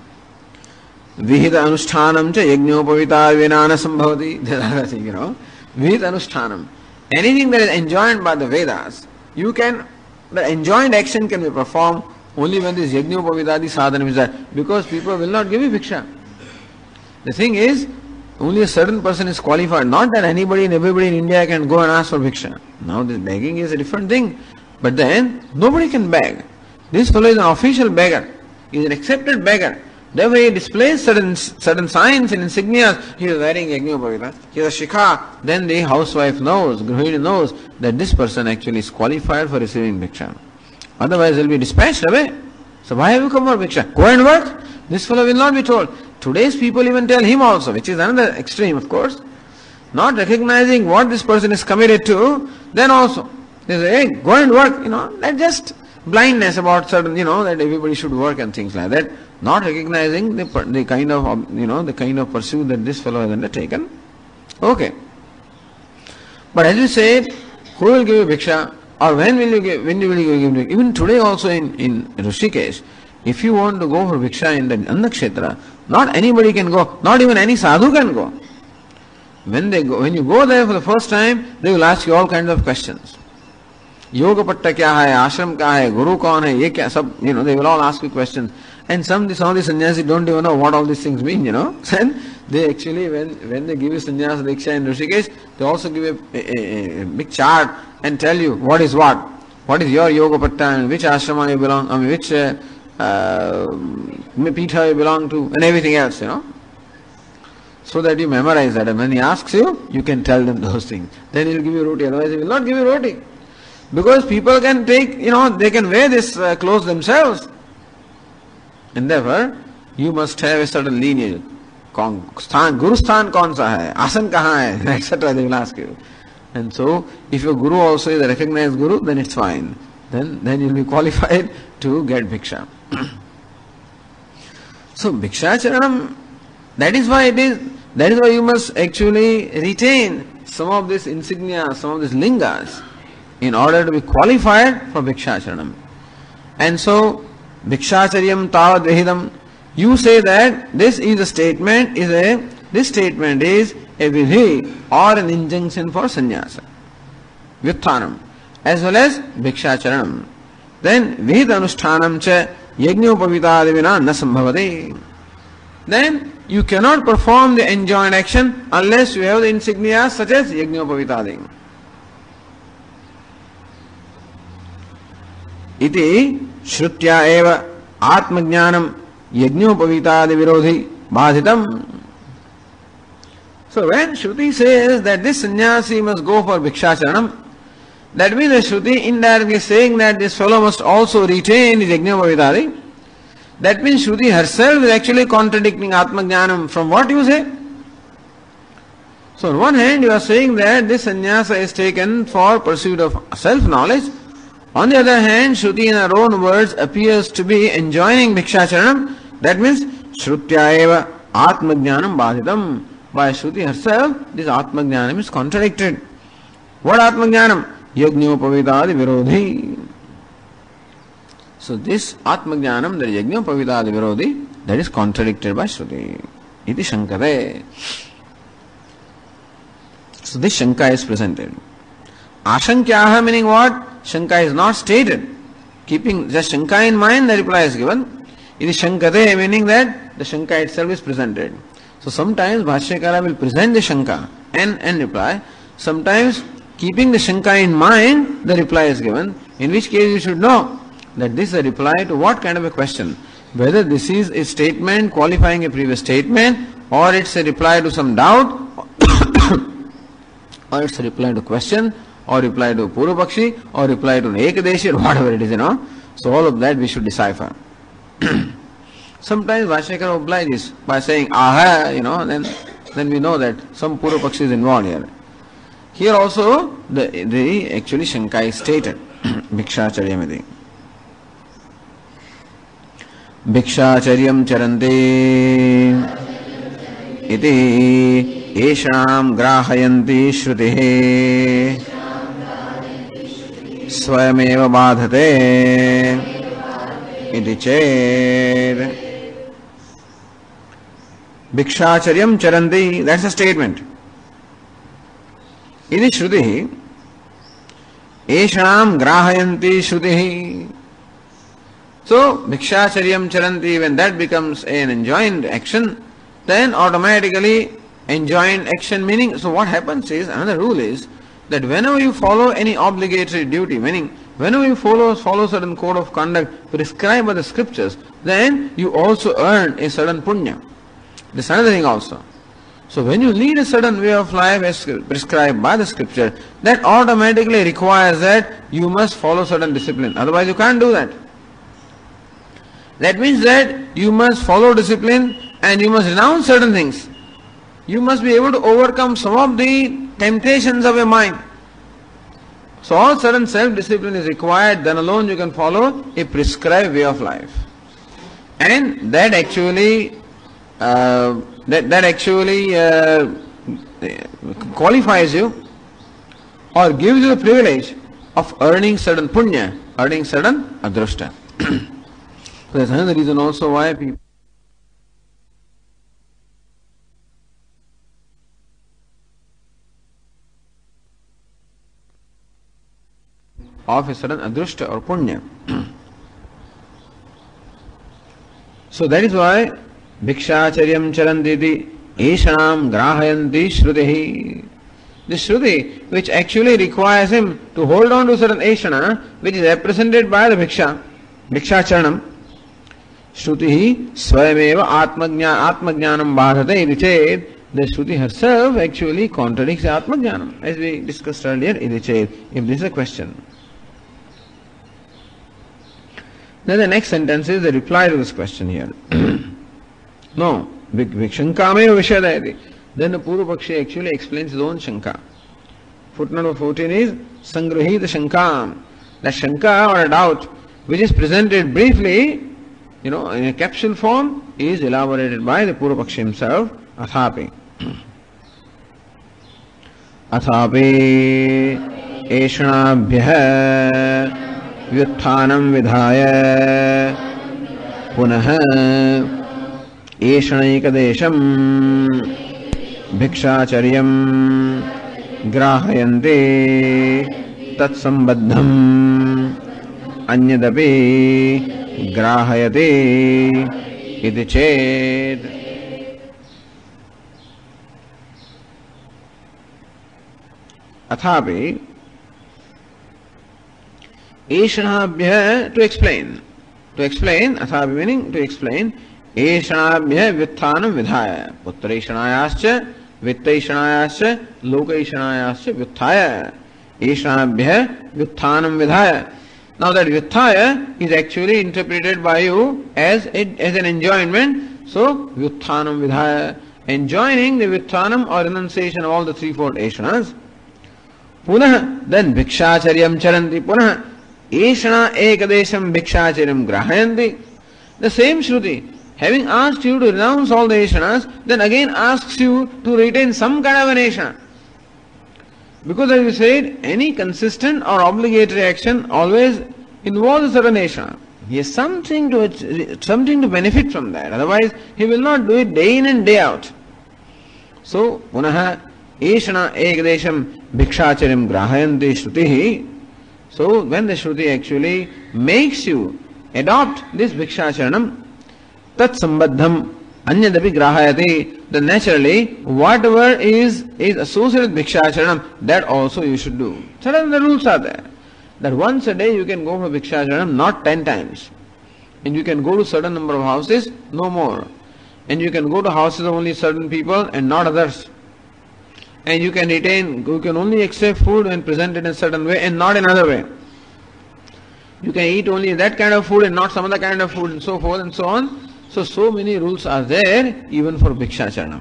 Vihita anushtanam cha yagnopavita vinana sambhavati, you know, Ved Anushtanam. Anything that is enjoined by the Vedas, you can, the enjoined action can be performed only when this Yajñopavitadi sadhana is there. Because people will not give you bhiksha. The thing is, only a certain person is qualified. Not that anybody and everybody in India can go and ask for bhiksha. Now this begging is a different thing. But then, nobody can beg. This fellow is an official beggar. He is an accepted beggar. Therefore he displays certain certain signs and insignias. He is wearing Yajñopavita. He is a shikha. Then the housewife knows, Grihini knows that this person actually is qualified for receiving bhiksha. Otherwise he will be dispatched away. So why have you come for bhiksha? Go and work. This fellow will not be told. Today's people even tell him also, which is another extreme of course. Not recognizing what this person is committed to, then also they say, hey, go and work. You know, that's just blindness about certain, you know, that everybody should work and things like that. Not recognizing the, the kind of, you know, the kind of pursuit that this fellow has undertaken. Okay. But as you said, who will give you bhiksha? Or when will you give, when will you give bhiksha? Even today also in, in Rishikesh, if you want to go for bhiksha in the Annakshetra, not anybody can go, not even any sadhu can go. When they go, when you go there for the first time, they will ask you all kinds of questions. Yoga patta kya hai, ashram kya hai, guru kaun hai, ye kya, sab, you know, they will all ask you questions. And some, some of the sannyasis don't even know what all these things mean, you know. And they actually, when, when they give you sannyasa diksha in Rishikesh, they also give a, a, a, a big chart and tell you what is what. What is your yoga patta and which ashrama you belong, I mean which uh, uh, pitha you belong to and everything else, you know. So that you memorize that. And when he asks you, you can tell them those things. Then he will give you roti, otherwise he will not give you roti. Because people can take, you know, they can wear this uh, clothes themselves. And therefore, you must have a certain lineage. Guru Sthan kaun sa hai? Asan kahan hai? et cetera. They will ask you. And so, if your guru also is a recognized guru, then it's fine. Then, then you'll be qualified to get bhiksha. So, bhiksha charanam, that is why it is, that is why you must actually retain some of this insignia, some of these lingas, in order to be qualified for bhiksha charanam. And so, Bhikshacharyam tavad vihidam. You say that this is a statement, is a this statement is a vidhi or an injunction for sannyasa. Vyutthanam. As well as Bhikshacharanam. Then Vihid Anushtanam cha Yajñopavitadi vina na sambhavati. Then you cannot perform the enjoined action unless you have the insignia such as Yajñopavitadi. Iti Shrutya eva Atmajnanam Yajñopavitadi virodhi badhitam. So when Shruti says that this sannyasi must go for Bhikshacharanam, that means that Shruti indirectly saying that this fellow must also retain his Yajñopavitadi. That means Shruti herself is actually contradicting Atmajnanam from what you say. So on one hand you are saying that this sannyasa is taken for pursuit of self-knowledge. On the other hand, Shruti in her own words appears to be enjoining Bhikshacharanam. That means Shrutya eva Atmajnanam badhitam. By Shruti herself, this Atmajnanam is contradicted. What Atmajnanam? Yajñopavitadi virodhi. So this Atmajnanam, the Yajñopavitadi virodhi, that is contradicted by Shruti. Iti shankate. So this shanka is presented. Ashankyaha meaning what? Shanka is not stated. Keeping just shanka in mind, the reply is given. It is shankate, meaning that the shanka itself is presented. So sometimes Bhashyakara will present the shanka and, and reply. Sometimes keeping the shanka in mind, the reply is given. In which case you should know that this is a reply to what kind of a question. Whether this is a statement qualifying a previous statement, or it's a reply to some doubt, or it's a reply to question, or reply to Purvapakshi, or reply to an Ekadeshi, or whatever it is, you know. So all of that we should decipher. Sometimes Bhashyakara obliges by saying aha, you know, then then we know that some Purvapakshi is involved here. Here also the, the actually Shanka is stated. Bhikshacharyamiti. Bhikshacharyam charante iti esham grahayanti shrutihe swayameva badhate iti ched. Bhikshacharyam charanti, that's a statement. Iti Shruti, Eshanam Grahayanti Shruti. So, Bhikshacharyam Charanti, when that becomes an enjoined action, then automatically enjoined action meaning, so what happens is, another rule is, that whenever you follow any obligatory duty, meaning whenever you follow follow certain code of conduct prescribed by the scriptures, then you also earn a certain punya. This is another thing also. So when you lead a certain way of life as prescribed by the scripture, that automatically requires that you must follow certain discipline. Otherwise you can't do that. That means that you must follow discipline and you must renounce certain things. You must be able to overcome some of the temptations of your mind. So all certain self-discipline is required, then alone you can follow a prescribed way of life. And that actually uh, that, that actually uh, qualifies you or gives you the privilege of earning certain punya, earning certain adrushta. So that's another reason also why people of a certain adrushta or punya. So that is why Bhikshacharyam Charanditi Eshanam Grahayanti Shruti. This Shruti, which actually requires him to hold on to certain Eshana, which is represented by the Bhiksha, Bhikshacharanam. Shruti Swayameva Atmajnanam Bhadhate iti ched. The Shruti herself actually contradicts Atmajnanam, as we discussed earlier, iti ched, if this is a question. Then the next sentence is the reply to this question here. No, Vikshankameva Vishadayati. Then the Purvapakshi actually explains his own Shanka. Footnote fourteen is Sangrahita Shankam. The Shanka or a doubt which is presented briefly, you know, in a capsule form, is elaborated by the Purvapakshi himself, Athapi. Athapi Eshanabhyah Vyutthanam Vidhaya Punah Eshanayikadesham Bhikshacharyam Grahayanti Tatsambadham Anyadapi Grahayati Iti ched. Athapi Eshanabhya, to explain. To explain, Athapi meaning to explain. Eshanabhya Vyutthanam Vidhaya. Putreshanayascha, Vittaishanayascha, Lokaishanayascha, Vyutthaya. Eshanabhya Vyutthanam Vidhaya. Now that Vyutthaya is actually interpreted by you as, a, as an enjoyment. So, Vyutthanam Vidhaya. Enjoining the Vyutthanam or renunciation of all the threefold Eshanas. Punah, then Bhikshacharyam Charanti. Punah, Eshana Ekadesham Bhikshacharyam Grahayanti. The same Shruti, having asked you to renounce all the Eshanas, then again asks you to retain some kind of an Eshana. Because as you said, any consistent or obligatory action always involves a certain Eshana. He has something to, something to benefit from that. Otherwise, he will not do it day in and day out. So, Punaha Eshana Ekadesham Bhikshacharyam Grahayanti Shruti. So, when the Shruti actually makes you adopt this Bhikshacharanam, Tat Sambadham Anyadapi Grahayati, then naturally, whatever is, is associated with Bhikshacharanam, that also you should do. Certain the rules are there. That once a day you can go for Bhikshacharanam, not ten times. And you can go to certain number of houses, no more. And you can go to houses of only certain people and not others. And you can retain, you can only accept food when presented in a certain way and not another way. You can eat only that kind of food and not some other kind of food and so forth and so on. So, so many rules are there even for Bhikshacharanam.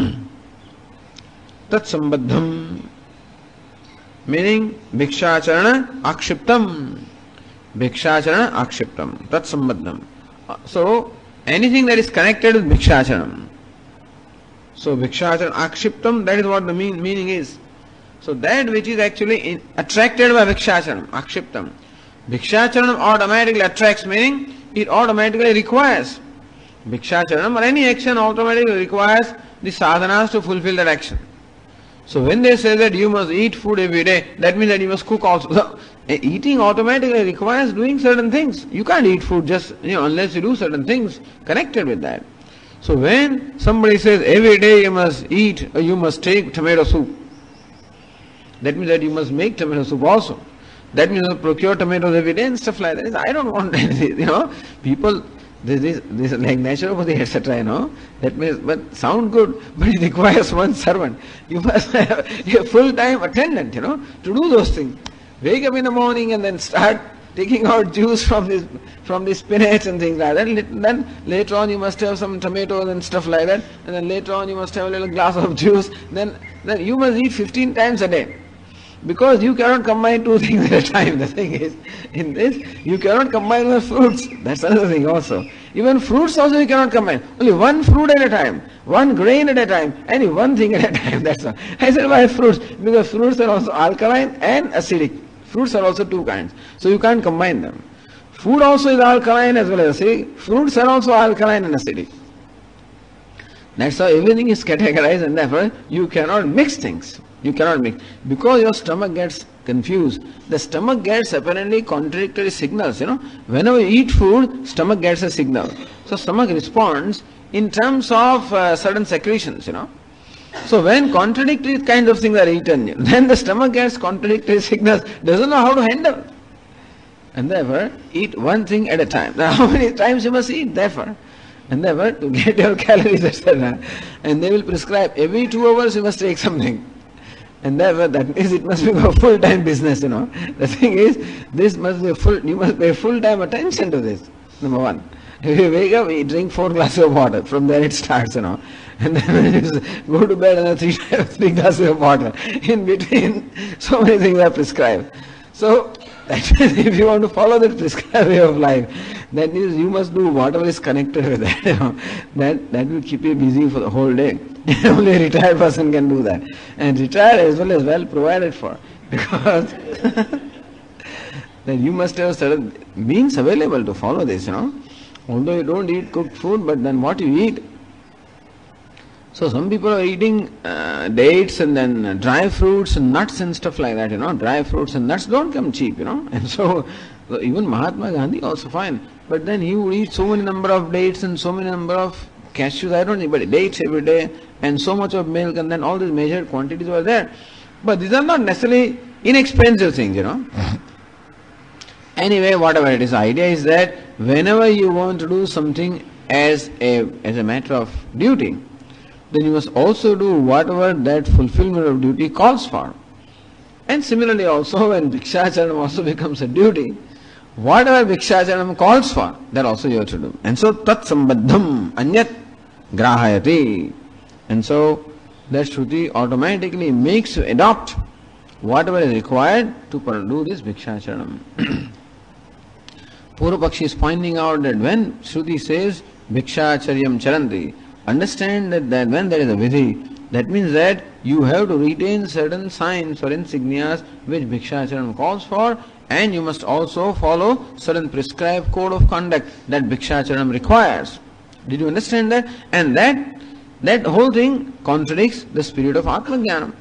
Tat Sambadham, meaning Bhikshacharana Akshiptam. Bhikshacharana Akshiptam. Tat Sambadham. So, anything that is connected with Bhikshacharanam. So Bhikshacharana Akshiptam, that is what the mean, meaning is. So that which is actually in, attracted by Bhikshacharanam, Akshiptam. Bhikshacharanam automatically attracts, meaning it automatically requires. Bhikshacharanam or any action automatically requires the sadhanas to fulfill that action. So when they say that you must eat food every day, that means that you must cook also. So, eating automatically requires doing certain things. You can't eat food just, you know, unless you do certain things connected with that. So when somebody says every day you must eat or you must take tomato soup, that means that you must make tomato soup also. That means you procure tomatoes every day and stuff like that. I don't want anything, you know. People, this, this, this like naturopathy, et cetera, you know. That means, but sound good, but it requires one servant. You must have a full-time attendant, you know, to do those things. Wake up in the morning and then start taking out juice from this from the spinach and things like that. And then later on you must have some tomatoes and stuff like that. And then later on you must have a little glass of juice. Then, then you must eat fifteen times a day. Because you cannot combine two things at a time. The thing is, in this, you cannot combine with fruits. That's another thing also. Even fruits also you cannot combine. Only one fruit at a time, one grain at a time, only one thing at a time. That's all. I said, why fruits? Because fruits are also alkaline and acidic. Fruits are also two kinds. So you can't combine them. Food also is alkaline as well as acidic. Fruits are also alkaline and acidic. That's how everything is categorized, and therefore you cannot mix things. You cannot mix. Because your stomach gets confused. The stomach gets apparently contradictory signals, you know. Whenever you eat food, stomach gets a signal. So stomach responds in terms of uh, certain secretions, you know. So when contradictory kinds of things are eaten, then the stomach gets contradictory signals, doesn't know how to handle. And therefore, eat one thing at a time. Now how many times you must eat, therefore? And therefore, to get your calories, et cetera. And they will prescribe every two hours you must take something. And therefore, that means it must be a full-time business, you know. The thing is, this must be a full, you must pay full-time attention to this, number one. If you wake up, you drink four glasses of water. From there it starts, you know. And then when you go to bed, another three, three glasses of water. In between, so many things are prescribed. So, that means if you want to follow that prescribed way of life, that means you must do whatever is connected with that, you know. That, that will keep you busy for the whole day. Only a retired person can do that. And retired as well as well provided for. Because then you must have certain means available to follow this, you know. Although you don't eat cooked food, but then what you eat. So some people are eating uh, dates and then uh, dry fruits and nuts and stuff like that, you know. Dry fruits and nuts don't come cheap, you know. And so, so even Mahatma Gandhi also fine. But then he would eat so many number of dates and so many number of cashews, I don't know, but dates every day and so much of milk, and then all these measured quantities were there. But these are not necessarily inexpensive things, you know. Anyway, whatever it is, the idea is that whenever you want to do something as a as a matter of duty, then you must also do whatever that fulfillment of duty calls for. And similarly also, when Bhikshacharanam also becomes a duty, whatever Bhikshacharanam calls for, that also you have to do. And so, tat sambaddham anyat grahayati. And so, that Shruti automatically makes you adopt whatever is required to do this Bhikshacharanam. Purvapakshi is pointing out that when Shruti says Bhikshacharyam charanti, understand that, that when there is a vidhi, that means that you have to retain certain signs or insignias which Bhikshacharanam calls for, and you must also follow certain prescribed code of conduct that Bhikshacharanam requires. Did you understand that? And that that whole thing contradicts the spirit of Atmajnanam.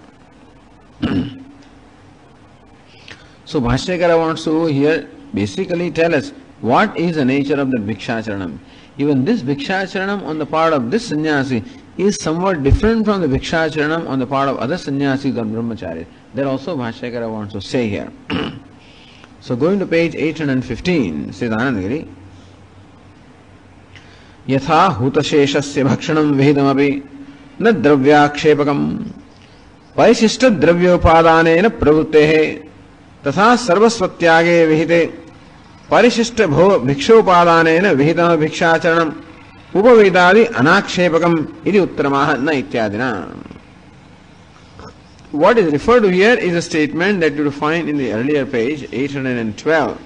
So Bhashyakara wants to here basically tell us what is the nature of the Bhikshacharanam. Even this Bhikshacharanam on the part of this sannyasi is somewhat different from the Bhikshacharanam on the part of other sannyasis or brahmacharis. That also Bhashyakara wants to say here. So going to page eight hundred fifteen, says Anandagiri, Yatha hutasheshasya bhakshanam vihidamapi na dravyakshepakam paishishta dravyopadanena pravuttehe तथा सर्वस्वत्यागे विहिते परिशिष्ट भो भिक्षोपादानेन विहितम भिक्षाचरणम उपवेदादि अनाक्षेपकम इति उत्तरमाह न इत्यादिना. What is referred to here is a statement that you will find in the earlier page, eight hundred twelve.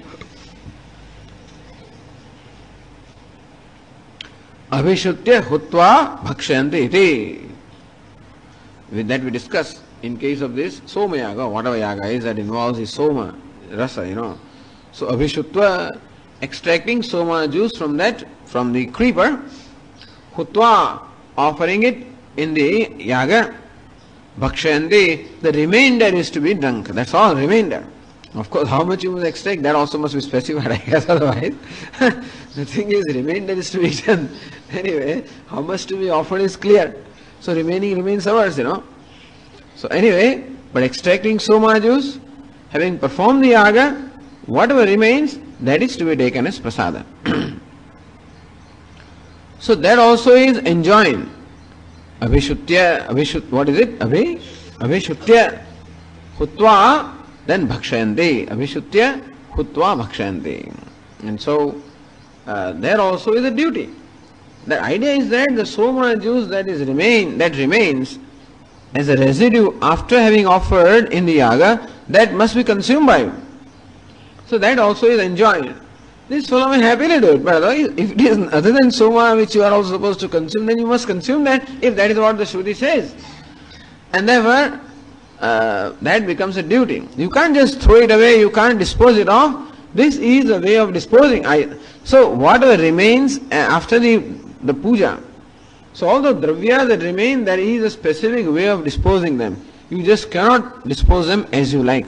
Abhishutya hutva bhakshayanti iti. With that we discuss. In case of this Soma Yaga, whatever Yaga is that involves is Soma, Rasa, you know. So Abhishutva, extracting Soma juice from that, from the creeper, Hutva, offering it in the Yaga, bhakshayanti, the remainder is to be drunk. That's all, remainder. Of course, how much you must extract, that also must be specified, I guess, otherwise. The thing is, remainder is to be eaten. Anyway, how much to be offered is clear. So remaining remains ours, you know. So anyway, but extracting soma juice, having performed the yaga, whatever remains, that is to be taken as prasada. So that also is enjoined. Abhishutya, abhishut, what is it? Abhi, abhishutya, hutva, then bhakshayanti. Abhishutya, hutva, bhakshayanti. And so, uh, there also is a duty. The idea is that the soma juice that is remain, that remains as a residue after having offered in the yaga, that must be consumed by you. So that also is enjoyed. This fellow may happily do it, but if it is other than soma which you are also supposed to consume, then you must consume that if that is what the Shruti says. And therefore, uh, that becomes a duty. You can't just throw it away, you can't dispose it off. This is a way of disposing. I, so whatever remains after the, the puja, so all the dravyas that remain, there is a specific way of disposing them. You just cannot dispose them as you like.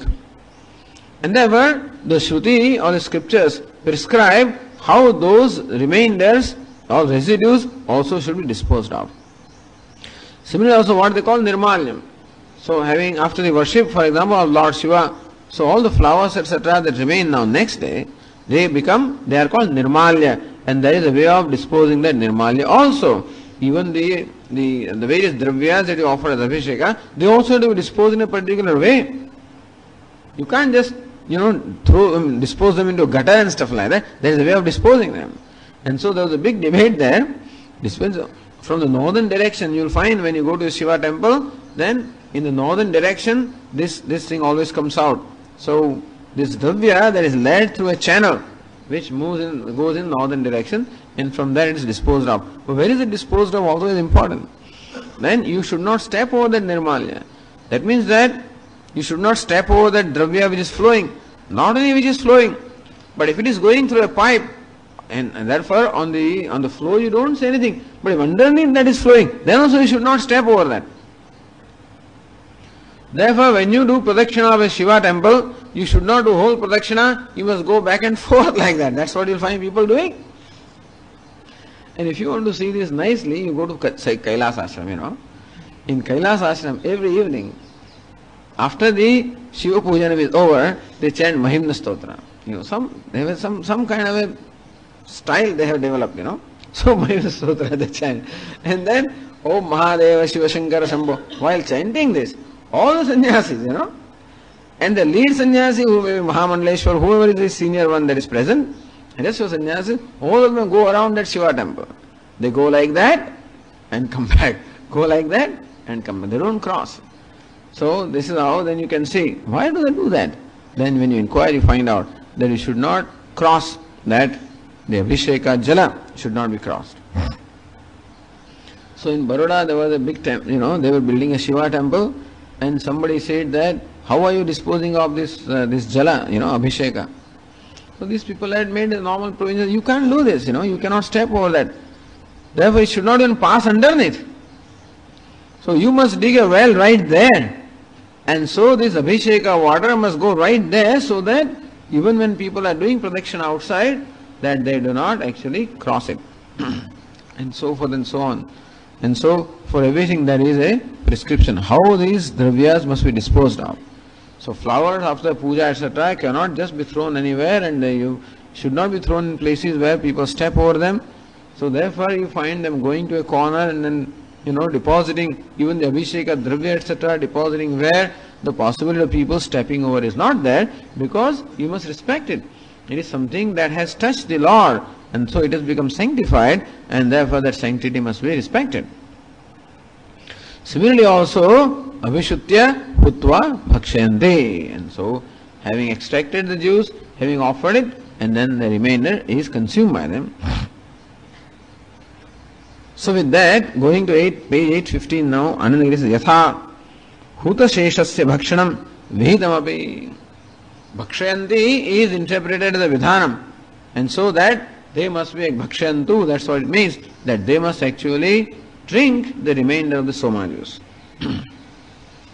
And therefore, the Shruti or the scriptures prescribe how those remainders or residues also should be disposed of. Similarly, also what they call nirmalyam. So having after the worship, for example, of Lord Shiva, so all the flowers, et cetera that remain now next day, they become, they are called nirmalya, and there is a way of disposing that nirmalya also. Even the, the, the various dravyas that you offer as abhisheka, they also have to be disposed in a particular way. You can't just, you know, throw um, dispose them into gutter and stuff like that. There is a way of disposing them. And so there was a big debate there. From the northern direction, you will find when you go to the Shiva temple, then in the northern direction, this, this thing always comes out. So this dravya that is led through a channel which moves in, goes in northern direction, and from there it is disposed of. But where is it disposed of also is important. Then you should not step over that nirmalya. That means that you should not step over that dravya which is flowing. Not only which is flowing, but if it is going through a pipe, and, and therefore on the on the flow you don't say anything. But if underneath that is flowing, then also you should not step over that. Therefore, when you do pradakshina of a Shiva temple, you should not do whole pradakshina, you must go back and forth like that. That's what you'll find people doing. And if you want to see this nicely, you go to say Kailas Ashram, you know. In Kailas Ashram, every evening, after the Shiva Pujanam is over, they chant Mahimna Stotra. You know, some they have some some kind of a style they have developed, you know. So Mahimna Stotra they chant. And then, Om Mahadeva Shiva Shankara Shambho. While chanting this, all the sannyasis, you know, and the lead sannyasi, who may be Mahamandaleshwar, whoever is the senior one that is present, and rest of sannyasis, all of them go around that Shiva temple. They go like that and come back. Go like that and come back. They don't cross. So this is how then you can see, why do they do that? Then when you inquire, you find out that you should not cross that, the Abhisheka Jala should not be crossed. So in Baroda there was a big temple, you know, they were building a Shiva temple, and somebody said that, how are you disposing of this uh, this Jala, you know, Abhisheka? So these people had made a normal provision, you can't do this, you know, you cannot step over that. Therefore it should not even pass underneath. So you must dig a well right there. And so this Abhisheka water must go right there, so that even when people are doing pradakshina outside, that they do not actually cross it. And so forth and so on. And so for everything there is a prescription, how these dravyas must be disposed of. So flowers after puja et cetera cannot just be thrown anywhere, and you should not be thrown in places where people step over them. So therefore you find them going to a corner and then, you know, depositing even the Abhisheka dravya et cetera, depositing where the possibility of people stepping over is not there, because you must respect it. It is something that has touched the Lord, and so it has become sanctified, and therefore that sanctity must be respected. Similarly also, Abhishutya Hutva Bhakshayanti. And so, having extracted the juice, having offered it, and then the remainder is consumed by them. So with that, going to eight, page eight fifteen now, Anandagiri says, Yatha Huta Sheshasya Bhakshanam Vihidamapi. Bhakshayanti is interpreted as a Vidhanam. And so that they must be Bhakshayantu, that's what it means, that they must actually drink the remainder of the soma juice.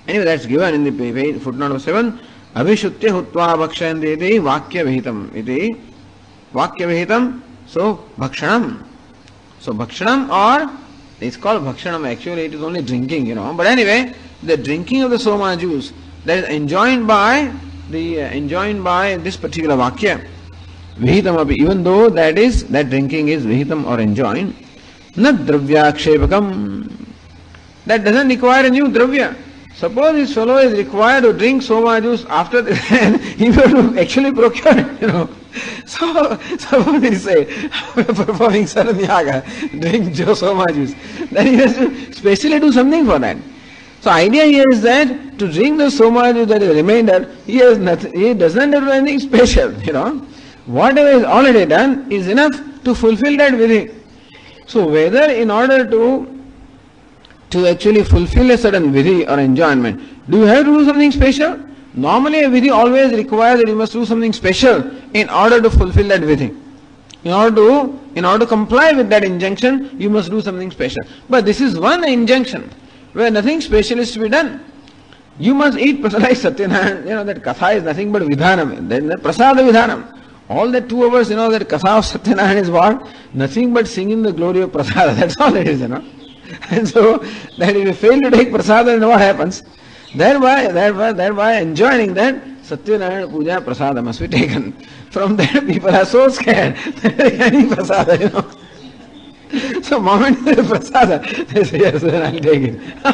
Anyway, that's given in the page, footnote number seven. Abhishutya hutva bhakshayanti iti vakya vihitam iti vakya vihitam. So bhakshanam. So bhakshanam, or it's called bhakshanam. Actually, it is only drinking, you know. But anyway, the drinking of the soma juice that is enjoined by the uh, enjoined by this particular vakya vihitam api. Even though that is that drinking is vihitam or enjoined, na dravyakshepakam. That doesn't require a new dravya. Suppose this fellow is required to drink soma juice after this, he will actually procure it, you know. So, suppose he say, performing Saranyaga, drink soma juice, then he has to specially do something for that. So, idea here is that to drink the soma juice, that is remainder, he has nothing, he doesn't do anything special, you know. Whatever is already done is enough to fulfill that vidhi. So, whether in order to to actually fulfill a certain vidhi or enjoyment, do you have to do something special? Normally a vidhi always requires that you must do something special in order to fulfill that vidhi. In order to, in order to comply with that injunction, you must do something special. But this is one injunction where nothing special is to be done. You must eat prasada like Satyanarayan. You know that katha is nothing but vidhanam. Then the prasada vidhanam. All that two hours, you know, that katha of Satyanarayan is what? Nothing but singing the glory of prasada. That's all it is, you know. And so, that if you fail to take prasada, then what happens? Thereby, thereby, thereby enjoining that, Satyanarayana Puja prasada must be taken. From there, people are so scared that they can eat prasada, you know. So, moment there is prasada, they say, yes, then I'll take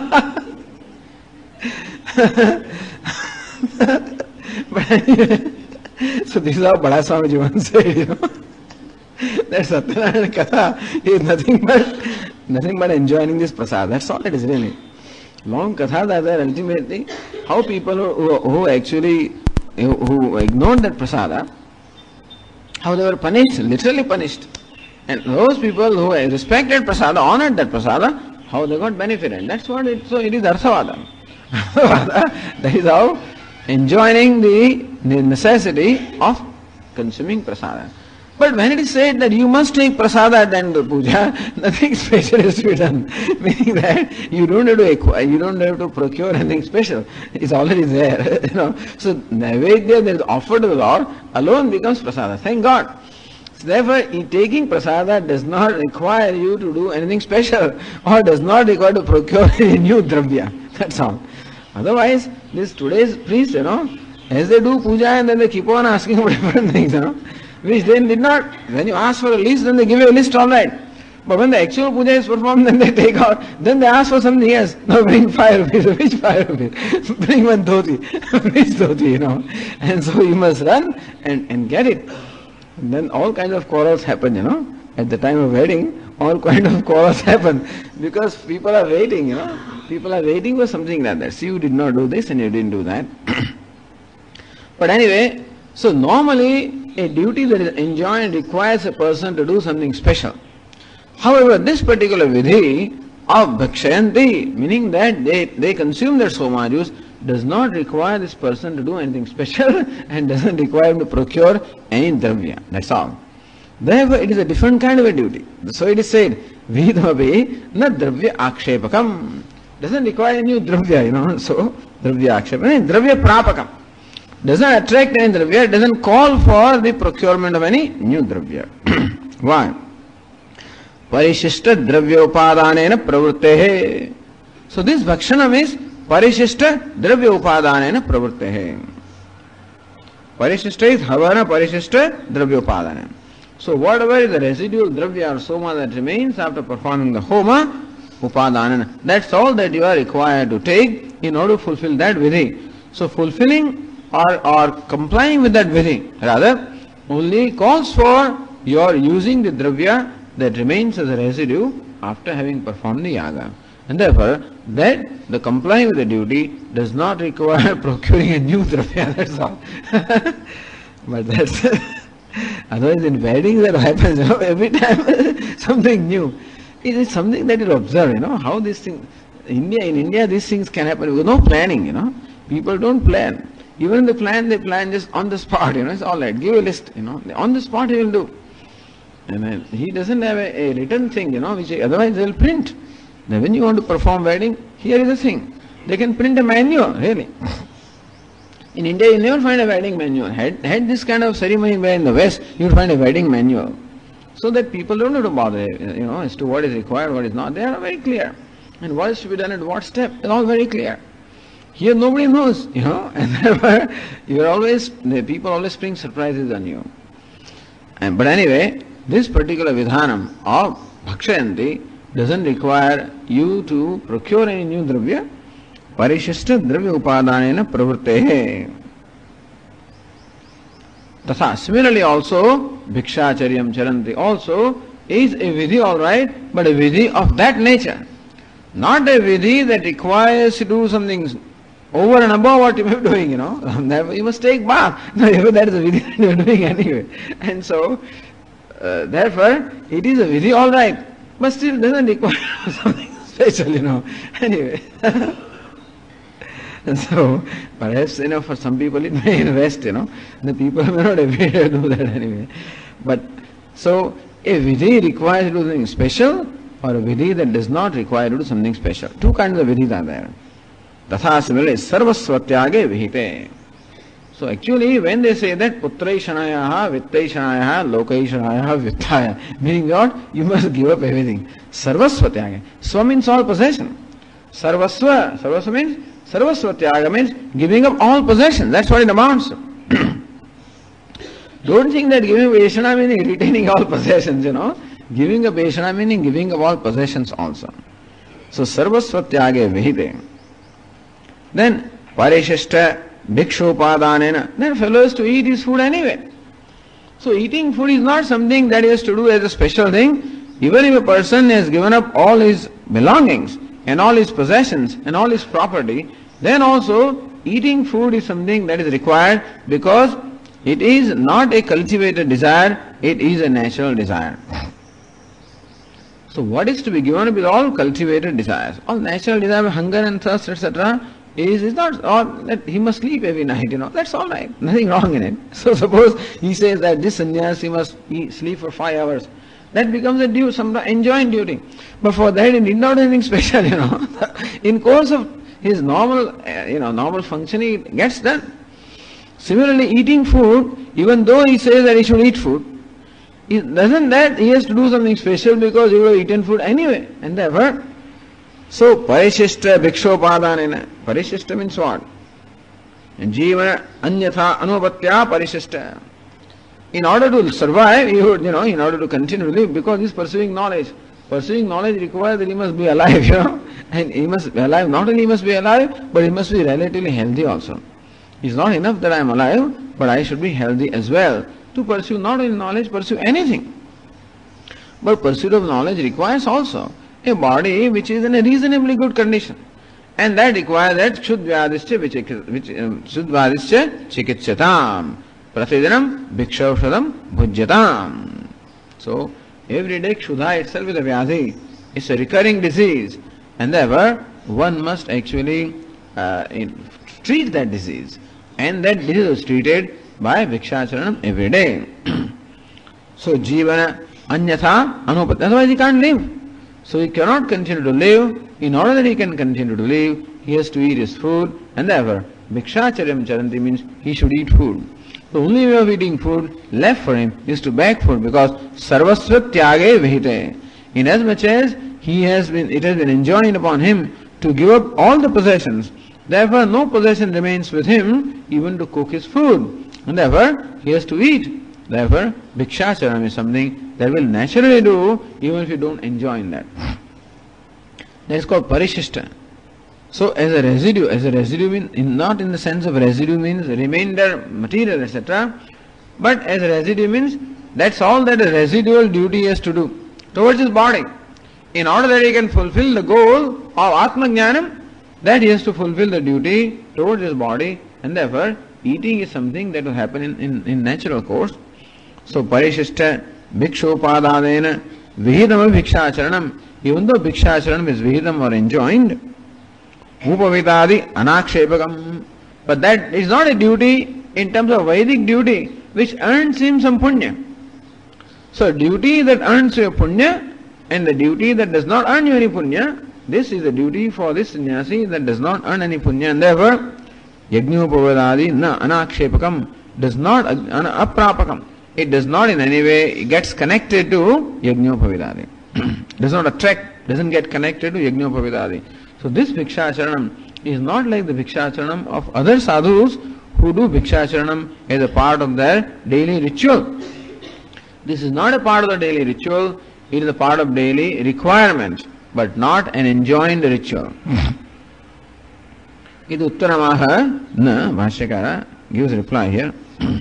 it. But anyway, so this is how Bada Swami Jivan said, you know. That Satyanarayana Katha is nothing but Nothing but enjoying this prasad. That's all it is really. Long kathas are there ultimately. How people who, who actually who, who ignored that prasada, how they were punished, literally punished. And those people who respected prasada, honored that prasada, how they got benefited. That's what it. So it is Arthavada. That is how enjoining the, the necessity of consuming prasada. But when it is said that you must take prasada at the end of the puja, nothing special is to be done. Meaning that you don't have to acquire, you don't have to procure anything special. It's already there. You know. So Naivedya that is offered to the Lord alone becomes prasada. Thank God. So therefore, taking prasada does not require you to do anything special or does not require to procure a new dravya. That's all. Otherwise, this today's priests, you know, as they do puja and then they keep on asking for different things, you know. Which they did not. When you ask for a list, then they give you a list, all right. But when the actual puja is performed, then they take out, then they ask for something else. Now bring five rupees. Which five rupees? Bring one dhoti. Which dhoti, you know. And so you must run and, and get it. And then all kinds of quarrels happen, you know. At the time of wedding, all kinds of quarrels happen. Because people are waiting, you know. People are waiting for something like that. See, you did not do this and you didn't do that. But anyway, so normally, a duty that is enjoined requires a person to do something special. However, this particular vidhi of bhakshayanti, meaning that they, they consume their soma juice, does not require this person to do anything special and doesn't require him to procure any dravya. That's all. Therefore, it is a different kind of a duty. So it is said, vidhamapi na dravya akshepakam. Doesn't require any dravya, you know. So, dravya akshepakam, dravya prapakam. Does not attract any dravya, doesn't call for the procurement of any new dravya. Why? Parishishta dravyopadanena pravrittehe. So this bhakshanam is parishishta dravyopadanena pravrittehe. Parishishta is havana parishishta dravyopadana. So whatever is the residual dravya or soma that remains after performing the homa, upadanana, that's all that you are required to take in order to fulfill that vidhi. So fulfilling or, or complying with that vidhi, rather, only calls for your using the dravya that remains as a residue after having performed the yaga. And therefore, that the complying with the duty does not require procuring a new dravya, that's all. But that's, otherwise in weddings that happens, you know, every time something new. It is something that you observe, you know, how these things, India, in India these things can happen with no planning, you know. People don't plan. Even the plan, they plan just on the spot, you know, it's all right, give a list, you know, on the spot he will do. And then he doesn't have a, a written thing, you know, which otherwise they will print. Now when you want to perform wedding, here is the thing. They can print a manual, really. In India, you never find a wedding manual. Had, had this kind of ceremony where in the West, you would find a wedding manual. So that people don't have to bother, you know, as to what is required, what is not. They are very clear. And what is to be done at what step, it's all very clear. Here nobody knows, you know, and therefore you are always, the people always spring surprises on you. And, but anyway, this particular vidhanam of bhakshayanti doesn't require you to procure any new dravya. Parishishta dravya upadanena pravrittehe. Tatha. Similarly also, bhikshacharyam charanti also is a vidhi alright, but a vidhi of that nature. Not a vidhi that requires to do something over and above what you may be doing, you know. You must take bath. No, that is a vidhi that you are doing anyway. And so, uh, therefore, it is a vidhi alright, but still doesn't require something special, you know. Anyway. So, perhaps, you know, for some people it may invest, you know. The people may not agree to do that anyway. But, so, a vidhi requires to do something special, or a vidhi that does not require to do something special. Two kinds of vidhis are there. Tatha similarly, sarvasvatyage vihite. So actually, when they say that putraishanayaha, vittaishanayaha, lokaishanayaha, vittaya, meaning what? You must give up everything. Sarvasvatyage. Swa means all possession. Sarvasva, sarvasva means, sarvasvatyaga means giving up all possession. That's what it amounts to. Don't think that giving up Vaishana meaning retaining all possessions, you know. Giving up Vaishana meaning giving up all possessions also. So, sarvasvatyage vihite. Then, parishishta bhikshopadanena. Then, fellow has to eat his food anyway. So, eating food is not something that he has to do as a special thing. Even if a person has given up all his belongings and all his possessions and all his property, then also eating food is something that is required because it is not a cultivated desire, it is a natural desire. So what is to be given up is all cultivated desires. All natural desire, hunger and thirst, et cetera is, is not all that he must sleep every night, you know. That's all right. Nothing wrong in it. So suppose he says that this sannyasi must eat, sleep for five hours. That becomes a due, some enjoined duty. But for that he need not do anything special, you know. In course of his normal, uh, you know, normal functioning, it gets done. Similarly, eating food, even though he says that he should eat food, it doesn't that he has to do something special because he would have eaten food anyway. And therefore, so parishishta bhikshopadanena. Parishishta means what? Jivana anyatha anupatya parishishta. In order to survive, he would, you know, in order to continue to live, because he is pursuing knowledge. Pursuing knowledge requires that he must be alive, you know. And he must be alive. Not only he must be alive, but he must be relatively healthy also. It's not enough that I am alive, but I should be healthy as well. To pursue not only knowledge, pursue anything. But pursuit of knowledge requires also a body which is in a reasonably good condition. And that requires that Shuddhyadischa Shuddhyadischa Chikitsatam Pratidhanam Bhikshaushadam Bhujyatam. So, every day Kshuddha itself is a Vyadhi. It's a recurring disease. And therefore, one must actually uh, in, treat that disease. And that disease is treated by Bhikshacharanam every day. So, Jivana Anyatha Anupatya. Otherwise he can't live. So he cannot continue to live. In order that he can continue to live, he has to eat his food. And therefore, Bhikshacharyam Charanti means he should eat food. The only way of eating food left for him is to beg food, because Sarvasva Tyage Vihite. Inasmuch as he has been, it has been enjoined upon him to give up all the possessions. Therefore, no possession remains with him even to cook his food. And therefore, he has to eat. Therefore, Bhikshacharam is something that will naturally do even if you don't enjoin that. That is called Parishishta. So, as a residue, as a residue means, in, not in the sense of residue means remainder, material, et cetera, but as a residue means, that's all that a residual duty has to do towards his body. In order that he can fulfill the goal of Atma Jnanam, that he has to fulfill the duty towards his body, and therefore, eating is something that will happen in, in, in natural course. So, Parishishta Bhikshopadadena Vihidam Bhikshacharanam. Even though Bhikshacharanam is Vihidam or enjoined, Upavitadi Anakshepakam. But that is not a duty in terms of Vedic duty which earns him some punya. So, duty that earns you punya and the duty that does not earn you any punya, this is the duty for this sannyasi that does not earn any punya, and therefore yajñopavedādi na anakshepakam, does not aprapakam. It does not in any way, it gets connected to yajñopavedādi. Does not attract, doesn't get connected to yajñopavedādi. So this bhikshacharanam is not like the bhikshacharanam of other sadhus who do bhikshacharanam as a part of their daily ritual. This is not a part of the daily ritual, it is a part of daily requirement, but not an enjoined ritual. Idu uttaramaha na, Bhashyakara gives reply here.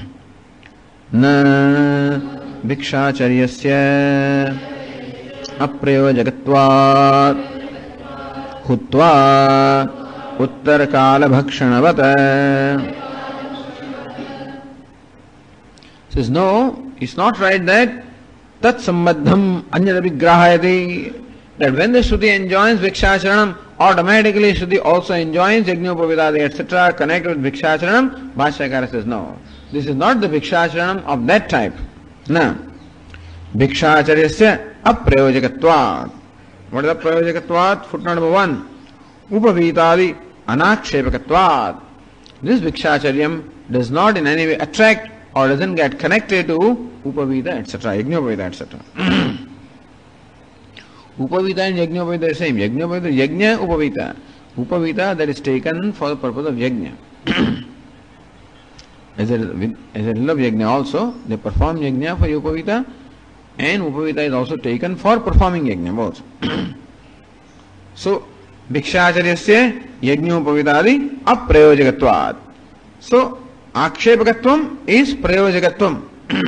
Na bhikshacharyasya aprayojakatvat hutva uttarkala bhakshanavata. Says no, it's not right that tat sambadham anyada vigrahayati, that when the Shruti enjoins bhikshacharanam, automatically Shruti also enjoins yajñopavedādi, et cetera, connected with bhikshacharanam. Bhashyakara says no. This is not the bhikshacharanam of that type. No. Bhikshacharyasya aprayojakatvat. What is aprayojakatvat? Footnote number one. Upavitadi anakshepakatvat. This bhikshacharyam does not in any way attract or doesn't get connected to upavita, et cetera, yajñopavita, et cetera. Upavita and yajñopavita are the same. Yajñopavita, yajña, upavita. Upavita that is taken for the purpose of yajña. As a, as a result of yajña also, they perform yajña for upavita, and upavita is also taken for performing yajña both. So, bhikshacharyasya yajñopavitādi aprayojakatvat. So, akshepakatvam is prayojakatvam.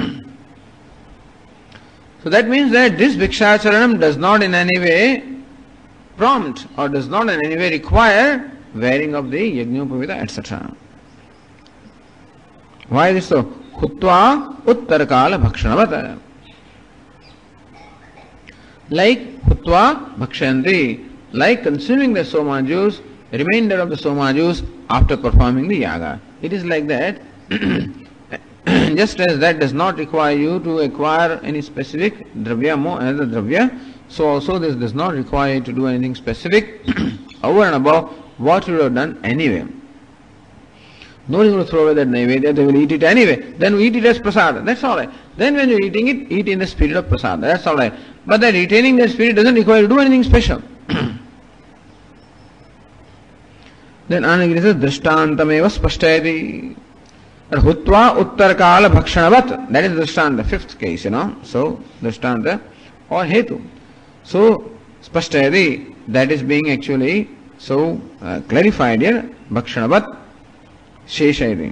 So that means that this bhikshacharanam does not in any way prompt or does not in any way require wearing of the yajñopavita, et cetera. Why is this so? Hutva uttarkala bhakshanavata. Like hutva bhakshanti, like consuming the soma juice, remainder of the soma juice after performing the yaga. It is like that. Just as that does not require you to acquire any specific dravya, more another dravya, so also this does not require you to do anything specific over and above what you would have done anyway. Nobody will throw away that naivedya, they will eat it anyway. Then we eat it as prasada, that's alright. Then when you're eating it, eat in the spirit of prasada, that's alright. But that retaining the spirit doesn't require you to do anything special. Then Anagiri says, Drishtantameva spashtayati. Hutva uttarkala bhakshanavat. That is Drishtanta, fifth case, you know. So, Drishtanta or Hetu. So, spashtayati, that is being actually so uh, clarified here. Bhakshanavat, sheshayati.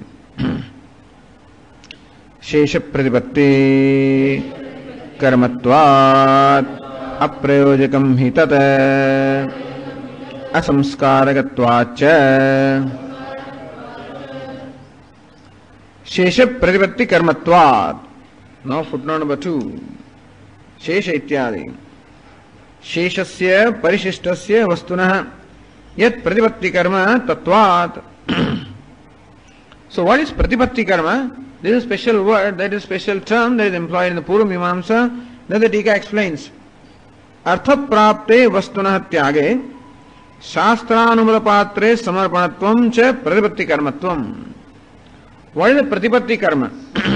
Shesha pratipatti karmatvat aprayojakam hitata asamskarakatvacha. Shesha pratipatti karmatvat. Now footnote number two. Shesha ityadi. Sheshasya parishishtasya vastunah yat pratipatti karma tatvat. So what is pratipatti karma? This is a special word, that is a special term that is employed in the Purva Mimamsa that the Tika explains. Artha prapte vastunah tyage shastranumrapatre samarpanatvam cha pratipatti karmatvam. What is the pratipatti karma?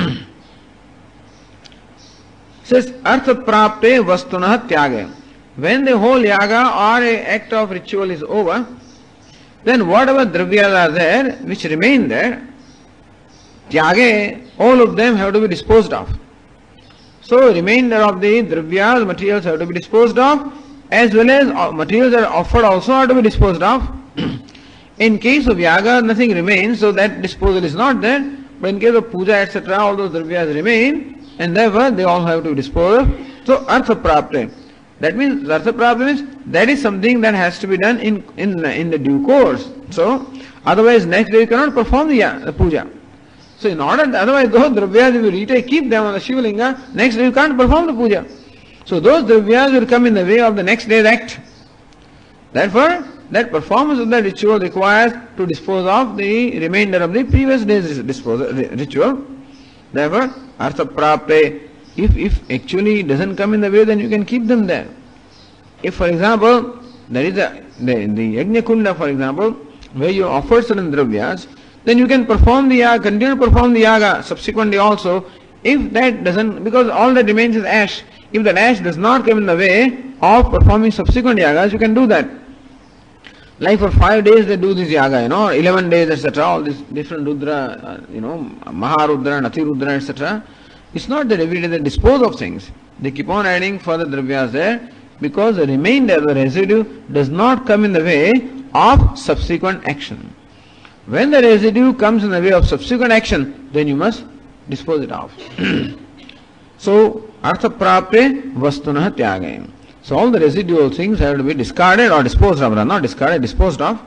Says artha prapte vastunah tyage. When the whole yaga or a act of ritual is over, then whatever dravyas are there which remain there, tyage, all of them have to be disposed of. So remainder of the dravyas, materials have to be disposed of, as well as materials that are offered also have to be disposed of. In case of yaga, nothing remains, so that disposal is not there. But in case of puja, et cetera, all those dravyas remain, and therefore they all have to be disposed of. So artha prapte. That means artha prapte means that is something that has to be done in in in the due course. So otherwise next day you cannot perform the, the puja. So in order, otherwise those dravyas if you retake, keep them on the Shivalinga, next day you can't perform the puja. So those dravyas will come in the way of the next day's act. Therefore, that performance of the ritual requires to dispose of the remainder of the previous day's disposal, ritual. Therefore, artha prapte, if, if actually it doesn't come in the way, then you can keep them there. If for example, there is a, the, the Yajna Kunda, for example, where you offer certain dravyas, then you can perform the yaga, continue to perform the yaga subsequently also. If that doesn't, because all that remains is ash. If that ash does not come in the way of performing subsequent yagas, you can do that. Like for five days they do this yaga, you know, eleven days, et cetera. All these different Rudra, uh, you know, Maharudra, Nati Rudra, et cetera. It's not that every day they dispose of things. They keep on adding further dravyas there because the remainder, the residue, does not come in the way of subsequent action. When the residue comes in the way of subsequent action, then you must dispose it off. So, artha prapte vastunah tyagayam. So all the residual things have to be discarded or disposed of, not discarded, disposed of.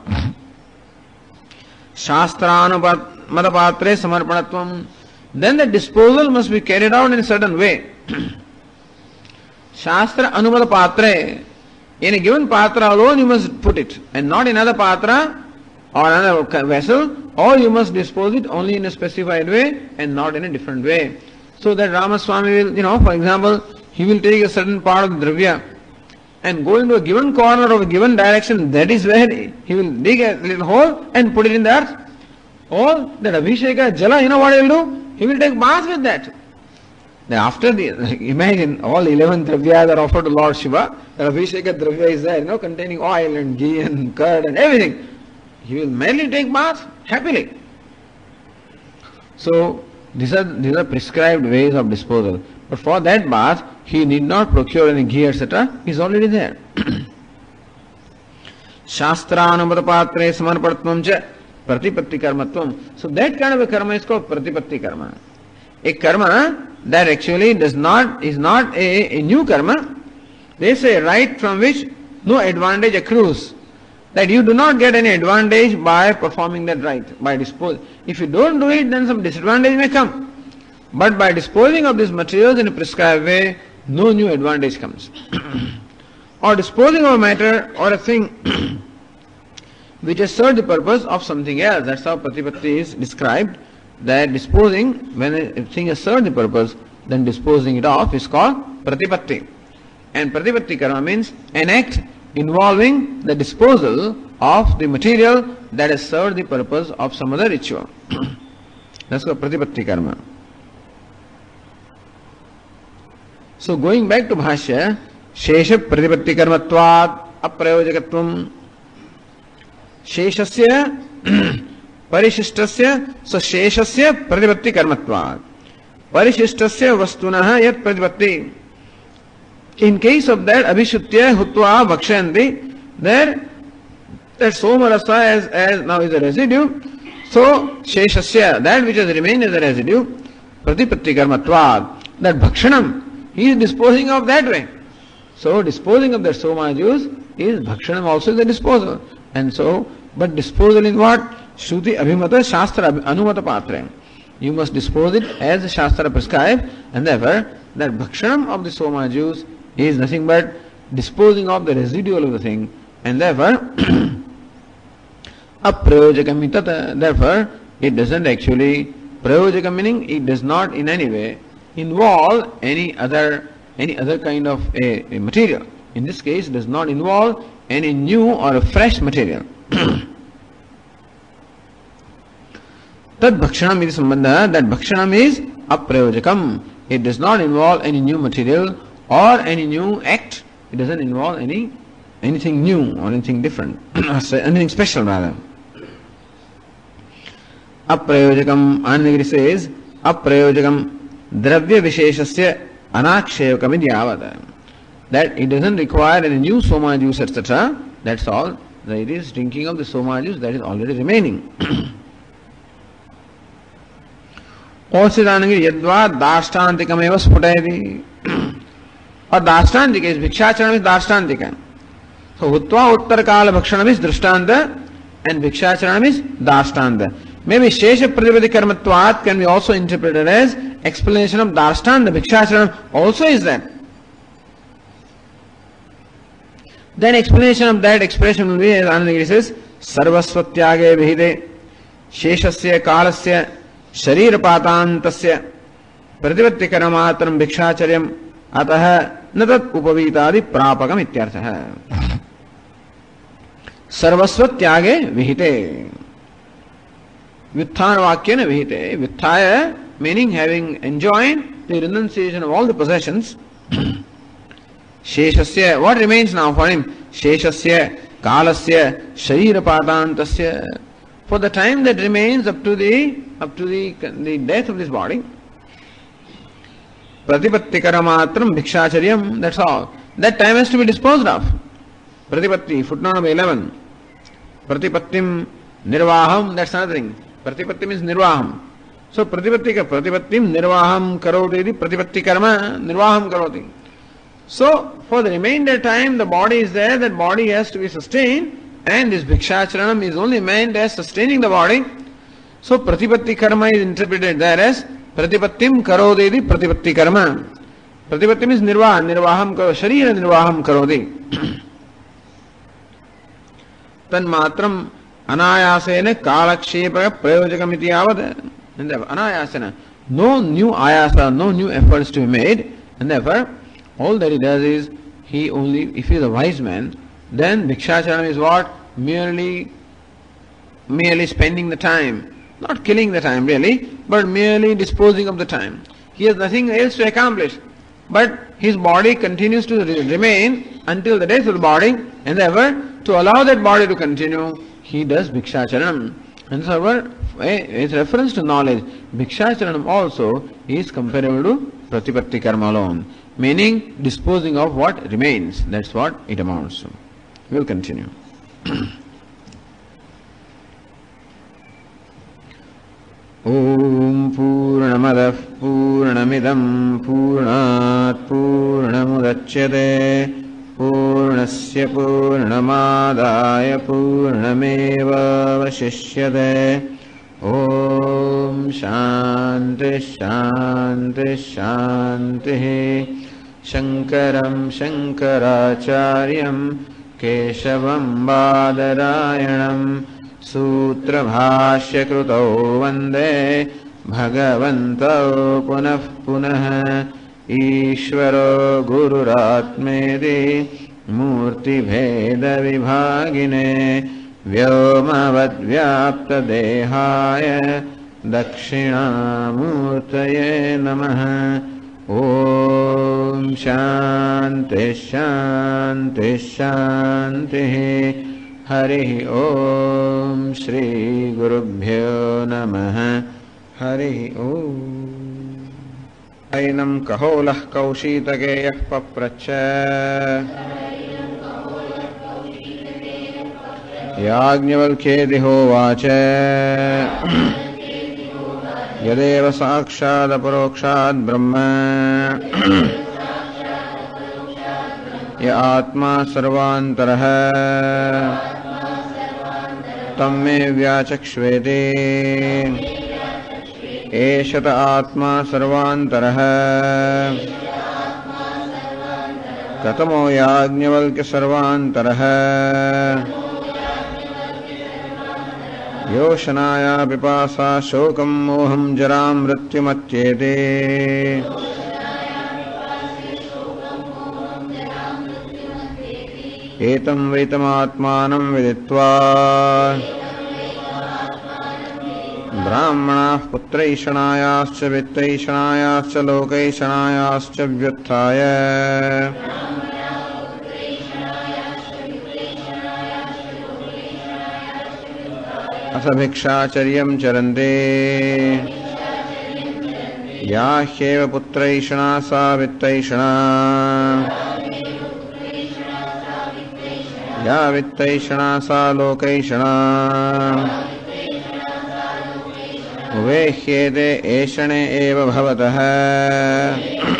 Shastrānumatapatre samarpanatvam. Then the disposal must be carried out in a certain way. Shastra anumatapatre. In a given patra alone you must put it, and not in another patra or another vessel, or you must dispose it only in a specified way and not in a different way. So that Ramaswami will, you know, for example, he will take a certain part of the dravya and go into a given corner of a given direction. That is where he will dig a little hole and put it in the earth. Or that Abhisheka Jala, you know what he will do? He will take bath with that. Then after the, imagine all eleven dravyas are offered to Lord Shiva. The Abhisheka dravya is there, you know, containing oil and ghee and curd and everything. He will merely take bath happily. So these are these are prescribed ways of disposal. But for that bath, he need not procure any ghee, et cetera. He is already there. Shastrānumatapatre samarpanatvam cha pratipatti karmatvam. So that kind of a karma is called pratipatti karma. A karma that actually does not is not a, a new karma. They say right from which no advantage accrues. That you do not get any advantage by performing that right, by dispose. If you don't do it, then some disadvantage may come. But by disposing of these materials in a prescribed way, no new advantage comes. Or disposing of a matter or a thing which has served the purpose of something else. That's how pratipatti is described. That disposing, when a thing has served the purpose, then disposing it off is called pratipatti. And pratipatti karma means an act involving the disposal of the material that has served the purpose of some other ritual. That's called pratipatti karma. So going back to Bhashya, Shesha pratipatti karmatvat aprayojagatvam. Sheshasya Parishishtasya, so Sheshasya pratipatti karmatvat. Parishishtasya vastunah yat pratipatti. In case of that, Abhishutya Hutva Bhakshayanti, there that Soma Rasa as, as now is a residue. So Sheshasya, that which has remained as a residue, Pratipatti Karmatvad, that Bhakshanam, he is disposing of that way. So disposing of that Soma juice is Bhakshanam also is a disposal. And so, but disposal in what? Shruti Abhimata Shastra Anumata Patra. You must dispose it as the Shastra prescribed, and therefore that Bhakshanam of the Soma juice is nothing but disposing of the residual of the thing, and therefore aprayojaka tata, therefore it doesn't actually, prayojaka meaning it does not in any way involve any other any other kind of a, a material. In this case, it does not involve any new or a fresh material. Tad bhakshanam is sambandha, that bhakshanam is aprayojakam. It does not involve any new material or any new act. It doesn't involve any anything new or anything different, anything special rather. Aprayojagam, Anandagiri says, Aprayojagam dravya visheshasya anakshayakam idyavada. That it doesn't require any new soma juice, et cetera. That's all. That it is drinking of the soma juice that is already remaining. Also, Anandagiri yadva dashtantikam eva sputayati. Or dashtantika is bhikshachanam is dashtantika. So Hutva Uttarkala Bhakshanam is Drishtanta and Bhikshacharanam is Dashtanta. Maybe Shesha Pratipatti Karmatvat can be also interpreted as explanation of Dashtanta. Bhikshacharanam also is that. Then explanation of that expression will be, as Anandagiri says, Sarvasvatyage Vihide Sheshasya Kalasya Sharira Patantasya Pratipatti Karamatram Bhikshacharyam Ataha Natat Upavitadi Prapakam Ityarthaha. सर्वस्व त्यागे विहिते. Vyuthana vakyena vihite. Vyuthaya meaning having enjoined the renunciation of all the possessions. Sheshasya, what remains now for him? Sheshasya, kalasya, sharira padantasya. For the time that remains up to the up to the, the death of this body. Pratipatti karamatram bhikshacharyam, that's all. That time has to be disposed of. Pratipatti, footnote number eleven. Pratipattim nirvaham, that's another thing. Pratipatti means nirvaham. So pratipatti ka pratipattim nirvaham karoti, the pratipatti karma nirvaham karoti. So for the remainder time the body is there, that body has to be sustained, and this bhikshacharanam is only meant as sustaining the body. So pratipatti karma is interpreted there as pratipattim karoti, the pratipatti karma. Pratipatti means nirvaham, nirvaham karoti, sharira nirvaham karoti. Tanmatram anayasena kalakshepa prayojakamiti avad. And therefore, anayasena, no new ayasa, no new efforts to be made, and therefore, all that he does is, he only, if he is a wise man, then bhikshacharanam is what? Merely, merely spending the time, not killing the time really, but merely disposing of the time. He has nothing else to accomplish, but his body continues to re- remain until the death of the body, and therefore, to allow that body to continue, he does bhikshacharanam. And so, with reference to knowledge, bhikshacharanam also is comparable to pratipatti karma alone, meaning disposing of what remains. That's what it amounts to. We will continue. Om Purnamadav Purnamidam Purnat Purnamudachyate Purnasya Purnamadaya Purnameva Vashishyate. Om Shanti Shanti Shanti. Shankaram Shankaracharyam Keshavam Badarayanam Sutra Bhashya Krutau Vande Bhagavantau Punah Punah Ishvaro Gururatmedi Murti Bheda Vibhagine Vyomavad Vyapta Dehaya Dakshina Murtaye Namaha. Om Shanti Shanti Shanti. Hari Om Shri Gurubhyo Namaha. Hari Om. Ainam kaholah kaushitageyah papracha Yajnavalkye hovacha Yadeva sakshad aparokshad brahma Ya atma sarvantaraha Tamme vyachakshvede Eshata atma sarvantaraha Katamo yajnavalkya sarvantaraha Yoshanaya pipasa shokam moham jaram mrityumatyete Etam vaitam viditva Brahmanah putraishanayascha vittaishanayascha lokaishanayascha vyuthaya Asa bhikshacharyam charante Yahyeva putraishana sa vittaishana Ya vittaishana sa lokaishana Uvehyete eshane eva bhavataha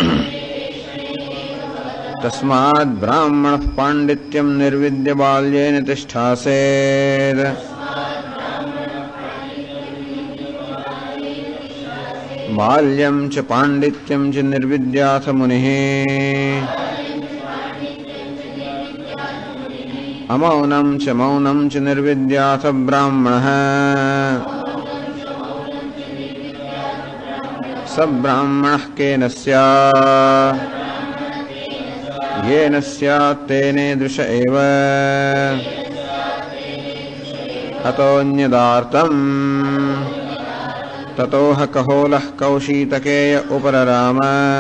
Tasmad brahmanah pandityam nirvidya balyena tishthased Balyam cha pandityam cha nirvidyatha munihi Amaunam cha maunam cha nirvidyatha brahmanah Sabbrahmanah kena syat Yena syat tene drusha eva अतोऽन्यदार्तम् ततोह कहोलः कौशीतकेय उपरराम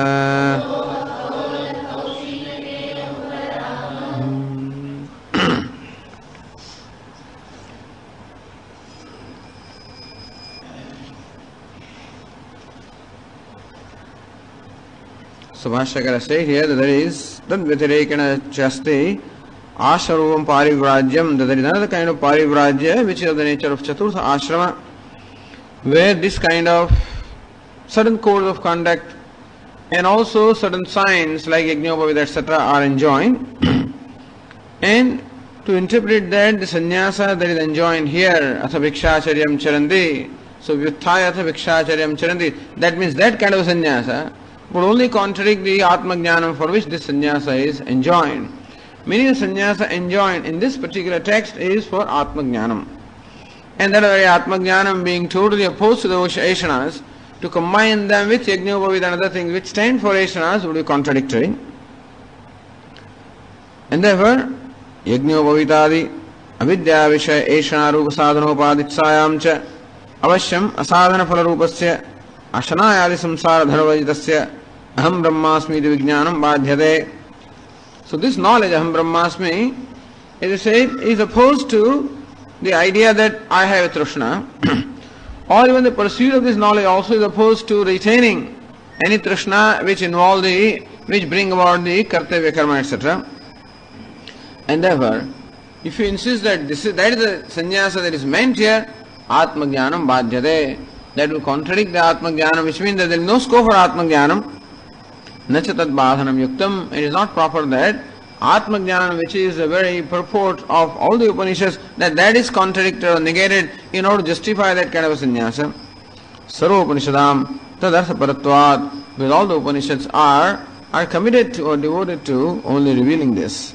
So Bhashyakara says here that there is tad vyatirekana chasti asharupam parivrajyam, that there is another kind of parivrajya which is of the nature of chaturtha ashrama, where this kind of certain codes of conduct and also certain signs like yajñopavita et cetera are enjoined. And to interpret that, the sannyasa that is enjoined here, atha bhikshacharyam charanti, so vyuthaya atha bhikshacharyam charanti, that means that kind of sannyasa would only contradict the Atma Jnanam for which this sannyasa is enjoined. Meaning the sannyasa enjoined in this particular text is for Atma Jnanam. And that very Atma Jnanam being totally opposed to the Aishanas, to combine them with Yajñopavita and other things which stand for Aishanas would be contradictory. And therefore, Yajñopavitadi avidya vishaya Aishana rupa sadhanopaditsayam cha avashyam asadhana phala rupasya ashanayadi samsara dharvajitasya aham brahmasmi iti vijnanam badhyate. So this knowledge, aham brahmasmi, is said, is opposed to the idea that I have a trishna, or even the pursuit of this knowledge also is opposed to retaining any trishna which involve the, which bring about the kartavya karma, et cetera. And therefore, if you insist that this is, that is the sannyasa that is meant here, atma jnanam badhyate, that will contradict the atma jnanam, which means that there is no scope for atma jnanam. Nacha tad badhanam yuktam, it is not proper that Atma Jnana, which is the very purport of all the Upanishads, that that is contradicted or negated in order to justify that kind of a sannyasa. Sarva Upanishadam tadartha paratvat, because all the Upanishads are are committed to or devoted to only revealing this.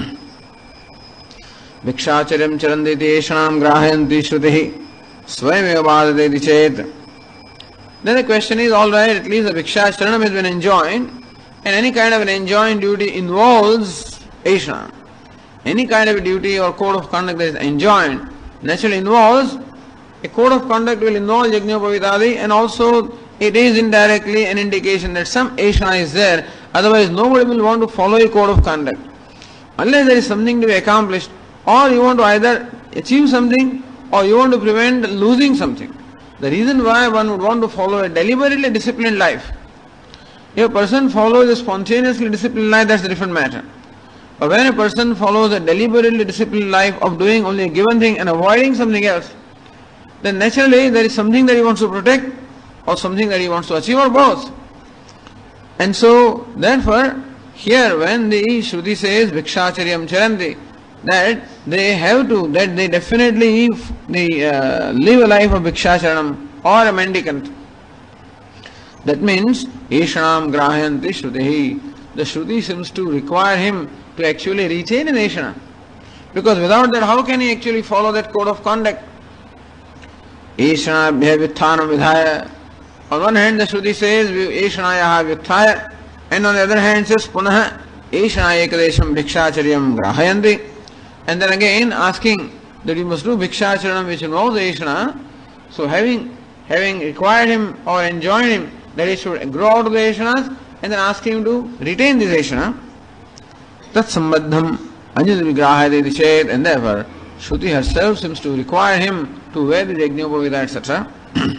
Bhikshacharyam charanditi eshanam grahayanti shruti swayameva bhadadeti chet. Then the question is, all right, at least the Bhikshacharanam has been enjoined, and any kind of an enjoined duty involves Aishana. Any kind of a duty or code of conduct that is enjoined naturally involves, a code of conduct will involve Yajñopavitadi, and also it is indirectly an indication that some Aishana is there, otherwise nobody will want to follow a code of conduct. Unless there is something to be accomplished, or you want to either achieve something, or you want to prevent losing something. The reason why one would want to follow a deliberately disciplined life, if a person follows a spontaneously disciplined life, that's a different matter. But when a person follows a deliberately disciplined life of doing only a given thing and avoiding something else, then naturally there is something that he wants to protect or something that he wants to achieve, or both. And so, therefore, here when the Shruti says Bhikshacharyam charanti, that they have to, that they definitely they, uh, live a life of Bhikshacharanam or a mendicant. That means, Eshanam grahayanti shruti. The Shruti seems to require him to actually retain an Eshana. Because without that, how can he actually follow that code of conduct? Eshana vyuthanam vidhaya. On one hand, the Shruti says, Eshanayaha vyuthaya. And on the other hand, says, Punaha Eshana ekadesham bhikshacharyam grahayanti. And then again, asking that he must do Bhikshacharanam which involves the Eshana. So having, having required him or enjoined him that he should grow out of the Eshanas, and then ask him to retain this Eshana. Tat sambadham anjali vigrahayati chet, and therefore Shruti herself seems to require him to wear the Yajñopavita, et cetera.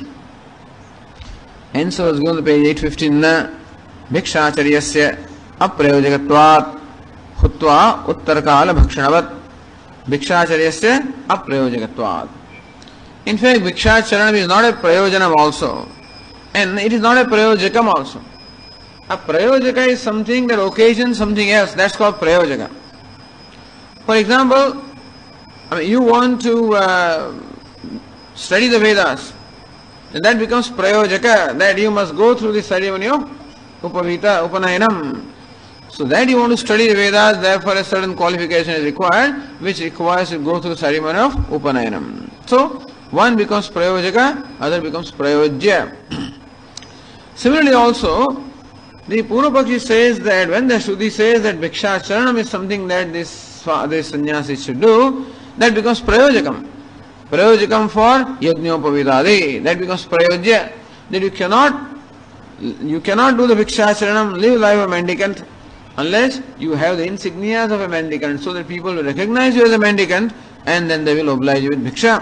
And so let's go to page eight fifteen. Na Bhikshacharyasya aprayojakatvat hutva uttarkala bhakshanavat. Bhikshacharyasya aprayojakatvat. In fact, Bhikshacharanam is not a prayojanam also. And it is not a prayojakam also. A prayojaka is something that occasions something else. That's called prayojaka. For example, I mean, you want to uh, study the Vedas. And that becomes prayojaka, that you must go through the ceremony of upavita, upanayanam. So that you want to study the Vedas, therefore a certain qualification is required, which requires you to go through the ceremony of upanayanam. So, one becomes prayojaka, other becomes prayojya. Similarly also, the Purvapakshi says that when the Shruti says that Bhikshacharanam is something that this, this sannyasi should do, that becomes prayojakam. Prayojakam for yajñopavidadi. That becomes prayojya. That you cannot, you cannot do the bhikshacharanam, live life of a mendicant, unless you have the insignias of a mendicant, so that people will recognize you as a mendicant and then they will oblige you with bhiksha.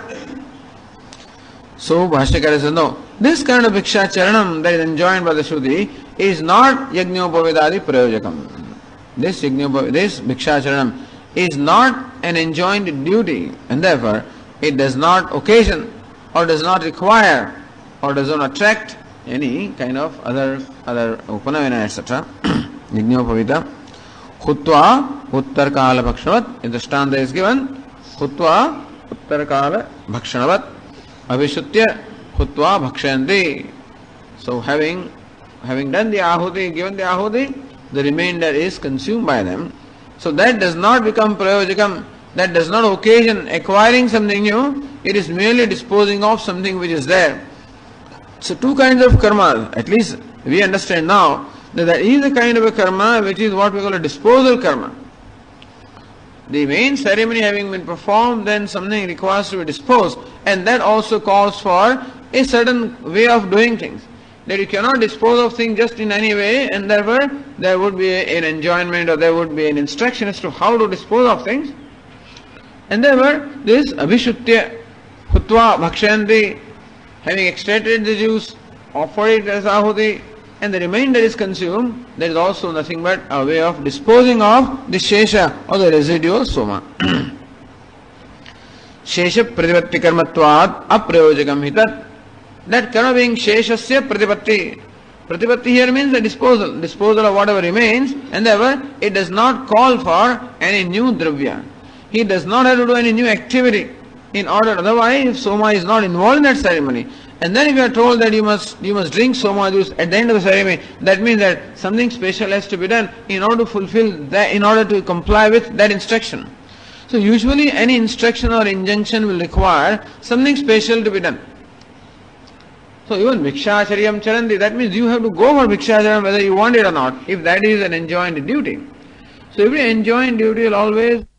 So Bhashyakara says, no, this kind of bhikshacharanam that is enjoined by the Shruti is not yajñopavidadi prayojakam. This yajñopavidadi, this bhikshacharanam is not an enjoined duty, and therefore it does not occasion or does not require or does not attract any kind of other other upanavina, et cetera. Yajñopavita. Khutva uttarkala bhakshanavat. In the stanza is given, Khutva uttarkala bhakshanavat. Avishutya khutva bhakshayanti. So having having done the ahuti, given the ahuti, the remainder is consumed by them. So that does not become prayojakam, that does not occasion acquiring something new, it is merely disposing of something which is there. So two kinds of karma, at least we understand now, that there is a kind of a karma which is what we call a disposal karma. The main ceremony having been performed, then something requires to be disposed, and that also calls for a certain way of doing things. That you cannot dispose of things just in any way, and therefore there would be an enjoyment or there would be an instruction as to how to dispose of things. And therefore this abhishutya khutva bhakshayanti, having extracted the juice, offer it as ahuti, and the remainder is consumed, that is also nothing but a way of disposing of the shesha or the residual soma. Shesha pratipatti karmatvad aprayojakam hitat. That karma being sheshasya pratipatti. Pratipatti here means the disposal, disposal of whatever remains, and therefore it does not call for any new dravya. He does not have to do any new activity in order, otherwise if soma is not involved in that ceremony. And then if you are told that you must you must drink soma juice at the end of the ceremony, that means that something special has to be done in order to fulfill that, in order to comply with that instruction. So usually any instruction or injunction will require something special to be done. So even bhikshacharyam charanti, that means you have to go for bhikshacharyam whether you want it or not, if that is an enjoined duty. So every enjoined duty will always